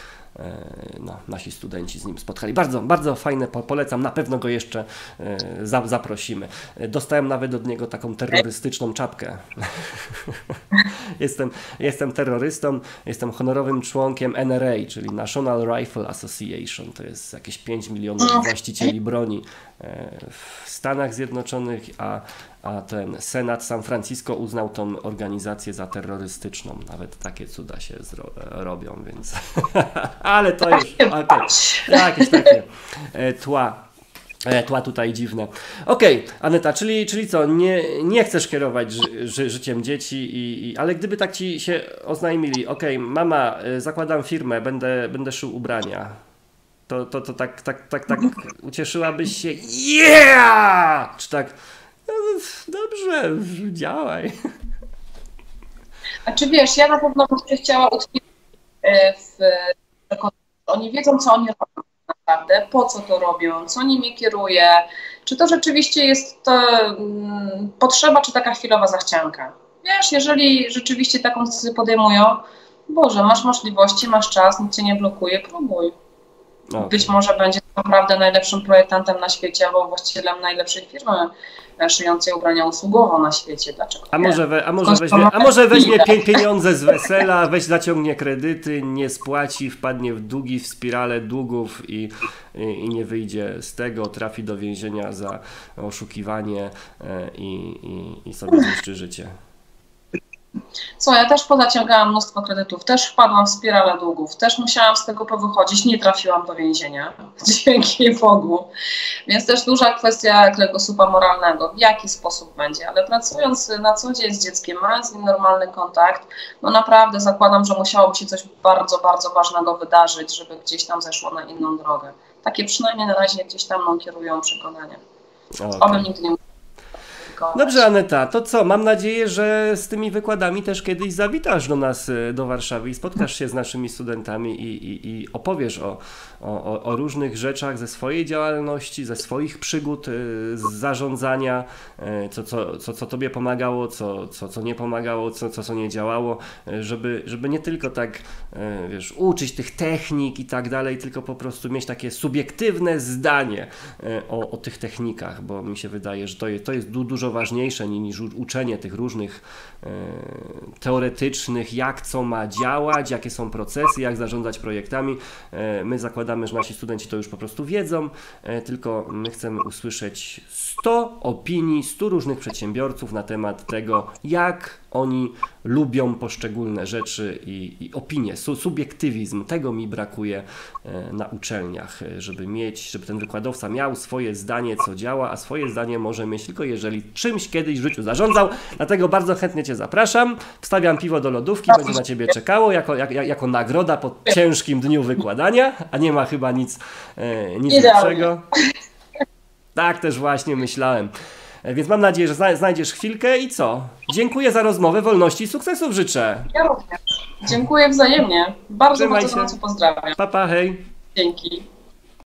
no, nasi studenci z nim spotkali. Bardzo, bardzo fajne, polecam, na pewno go jeszcze zaprosimy. Dostałem nawet od niego taką terrorystyczną czapkę. jestem, jestem terrorystą, jestem honorowym członkiem N R A, czyli National Rifle Association. To jest jakieś pięć milionów właścicieli broni w Stanach Zjednoczonych, a, a ten Senat San Francisco uznał tą organizację za terrorystyczną. Nawet takie cuda się zro robią, więc... Ale to już... Okay. Jakieś takie tła. Tła tutaj dziwne. Okej, okay, Aneta, czyli, czyli co, nie, nie chcesz kierować ży, ży, życiem dzieci, i, i, ale gdyby tak ci się oznajmili, okej, okay, mama, zakładam firmę, będę, będę szył ubrania, to, to, to tak, tak, tak, tak ucieszyłabyś się, yeah! Czy tak, no, dobrze, działaj. A czy wiesz, ja na pewno bym się chciała utkwić w... Oni wiedzą, co oni robią naprawdę, po co to robią, co nimi kieruje, czy to rzeczywiście jest to, um, potrzeba, czy taka chwilowa zachcianka. Wiesz, jeżeli rzeczywiście taką decyzję podejmują, Boże, masz możliwości, masz czas, nic cię nie blokuje, próbuj. Okay. Być może będzie naprawdę najlepszym projektantem na świecie albo właścicielem najlepszej firmy szyjącej ubrania usługowo na świecie. Dlaczego? A może, we, a może weźmie, a może weźmie pieniądze z wesela, weź zaciągnie kredyty, nie spłaci, wpadnie w długi, w spiralę długów i, i, i nie wyjdzie z tego, trafi do więzienia za oszukiwanie i, i, i sobie zniszczy życie. Co, ja też pozaciągałam mnóstwo kredytów, też wpadłam w spiralę długów, też musiałam z tego powychodzić, nie trafiłam do więzienia, dzięki Bogu. Więc też duża kwestia kręgosłupa moralnego, w jaki sposób będzie, ale pracując na co dzień z dzieckiem, mając z nim normalny kontakt, no naprawdę zakładam, że musiałoby się coś bardzo, bardzo ważnego wydarzyć, żeby gdzieś tam zeszło na inną drogę. Takie przynajmniej na razie gdzieś tam mną kierują przekonania. Okay. Obym nigdy nie krytykować. Dobrze, Aneta, to co? Mam nadzieję, że z tymi wykładami też kiedyś zawitasz do nas, do Warszawy i spotkasz się z naszymi studentami i, i, i opowiesz o, o, o różnych rzeczach ze swojej działalności, ze swoich przygód z zarządzania, co, co, co, co tobie pomagało, co, co, co nie pomagało, co, co, co nie działało, żeby, żeby nie tylko tak, wiesz, uczyć tych technik i tak dalej, tylko po prostu mieć takie subiektywne zdanie o, o tych technikach, bo mi się wydaje, że to jest, to jest du, dużo ważniejsze niż uczenie tych różnych e, teoretycznych, jak co ma działać, jakie są procesy, jak zarządzać projektami. E, my zakładamy, że nasi studenci to już po prostu wiedzą, e, tylko my chcemy usłyszeć sto opinii, stu różnych przedsiębiorców na temat tego, jak oni lubią poszczególne rzeczy i, i opinie, su, subiektywizm. Tego mi brakuje e, na uczelniach, żeby mieć, żeby ten wykładowca miał swoje zdanie, co działa, a swoje zdanie może mieć tylko jeżeli czymś kiedyś w życiu zarządzał. Dlatego bardzo chętnie Cię zapraszam. Wstawiam piwo do lodówki, będzie na Ciebie czekało jako, jak, jako nagroda po ciężkim dniu wykładania, a nie ma chyba nic, e, nic lepszego. Tak też właśnie myślałem. Więc mam nadzieję, że znajdziesz chwilkę i co? Dziękuję za rozmowę, wolności i sukcesów życzę. Ja również. Dziękuję wzajemnie. Bardzo, Trzymaj bardzo, się. bardzo pozdrawiam. Pa, pa, hej. Dzięki.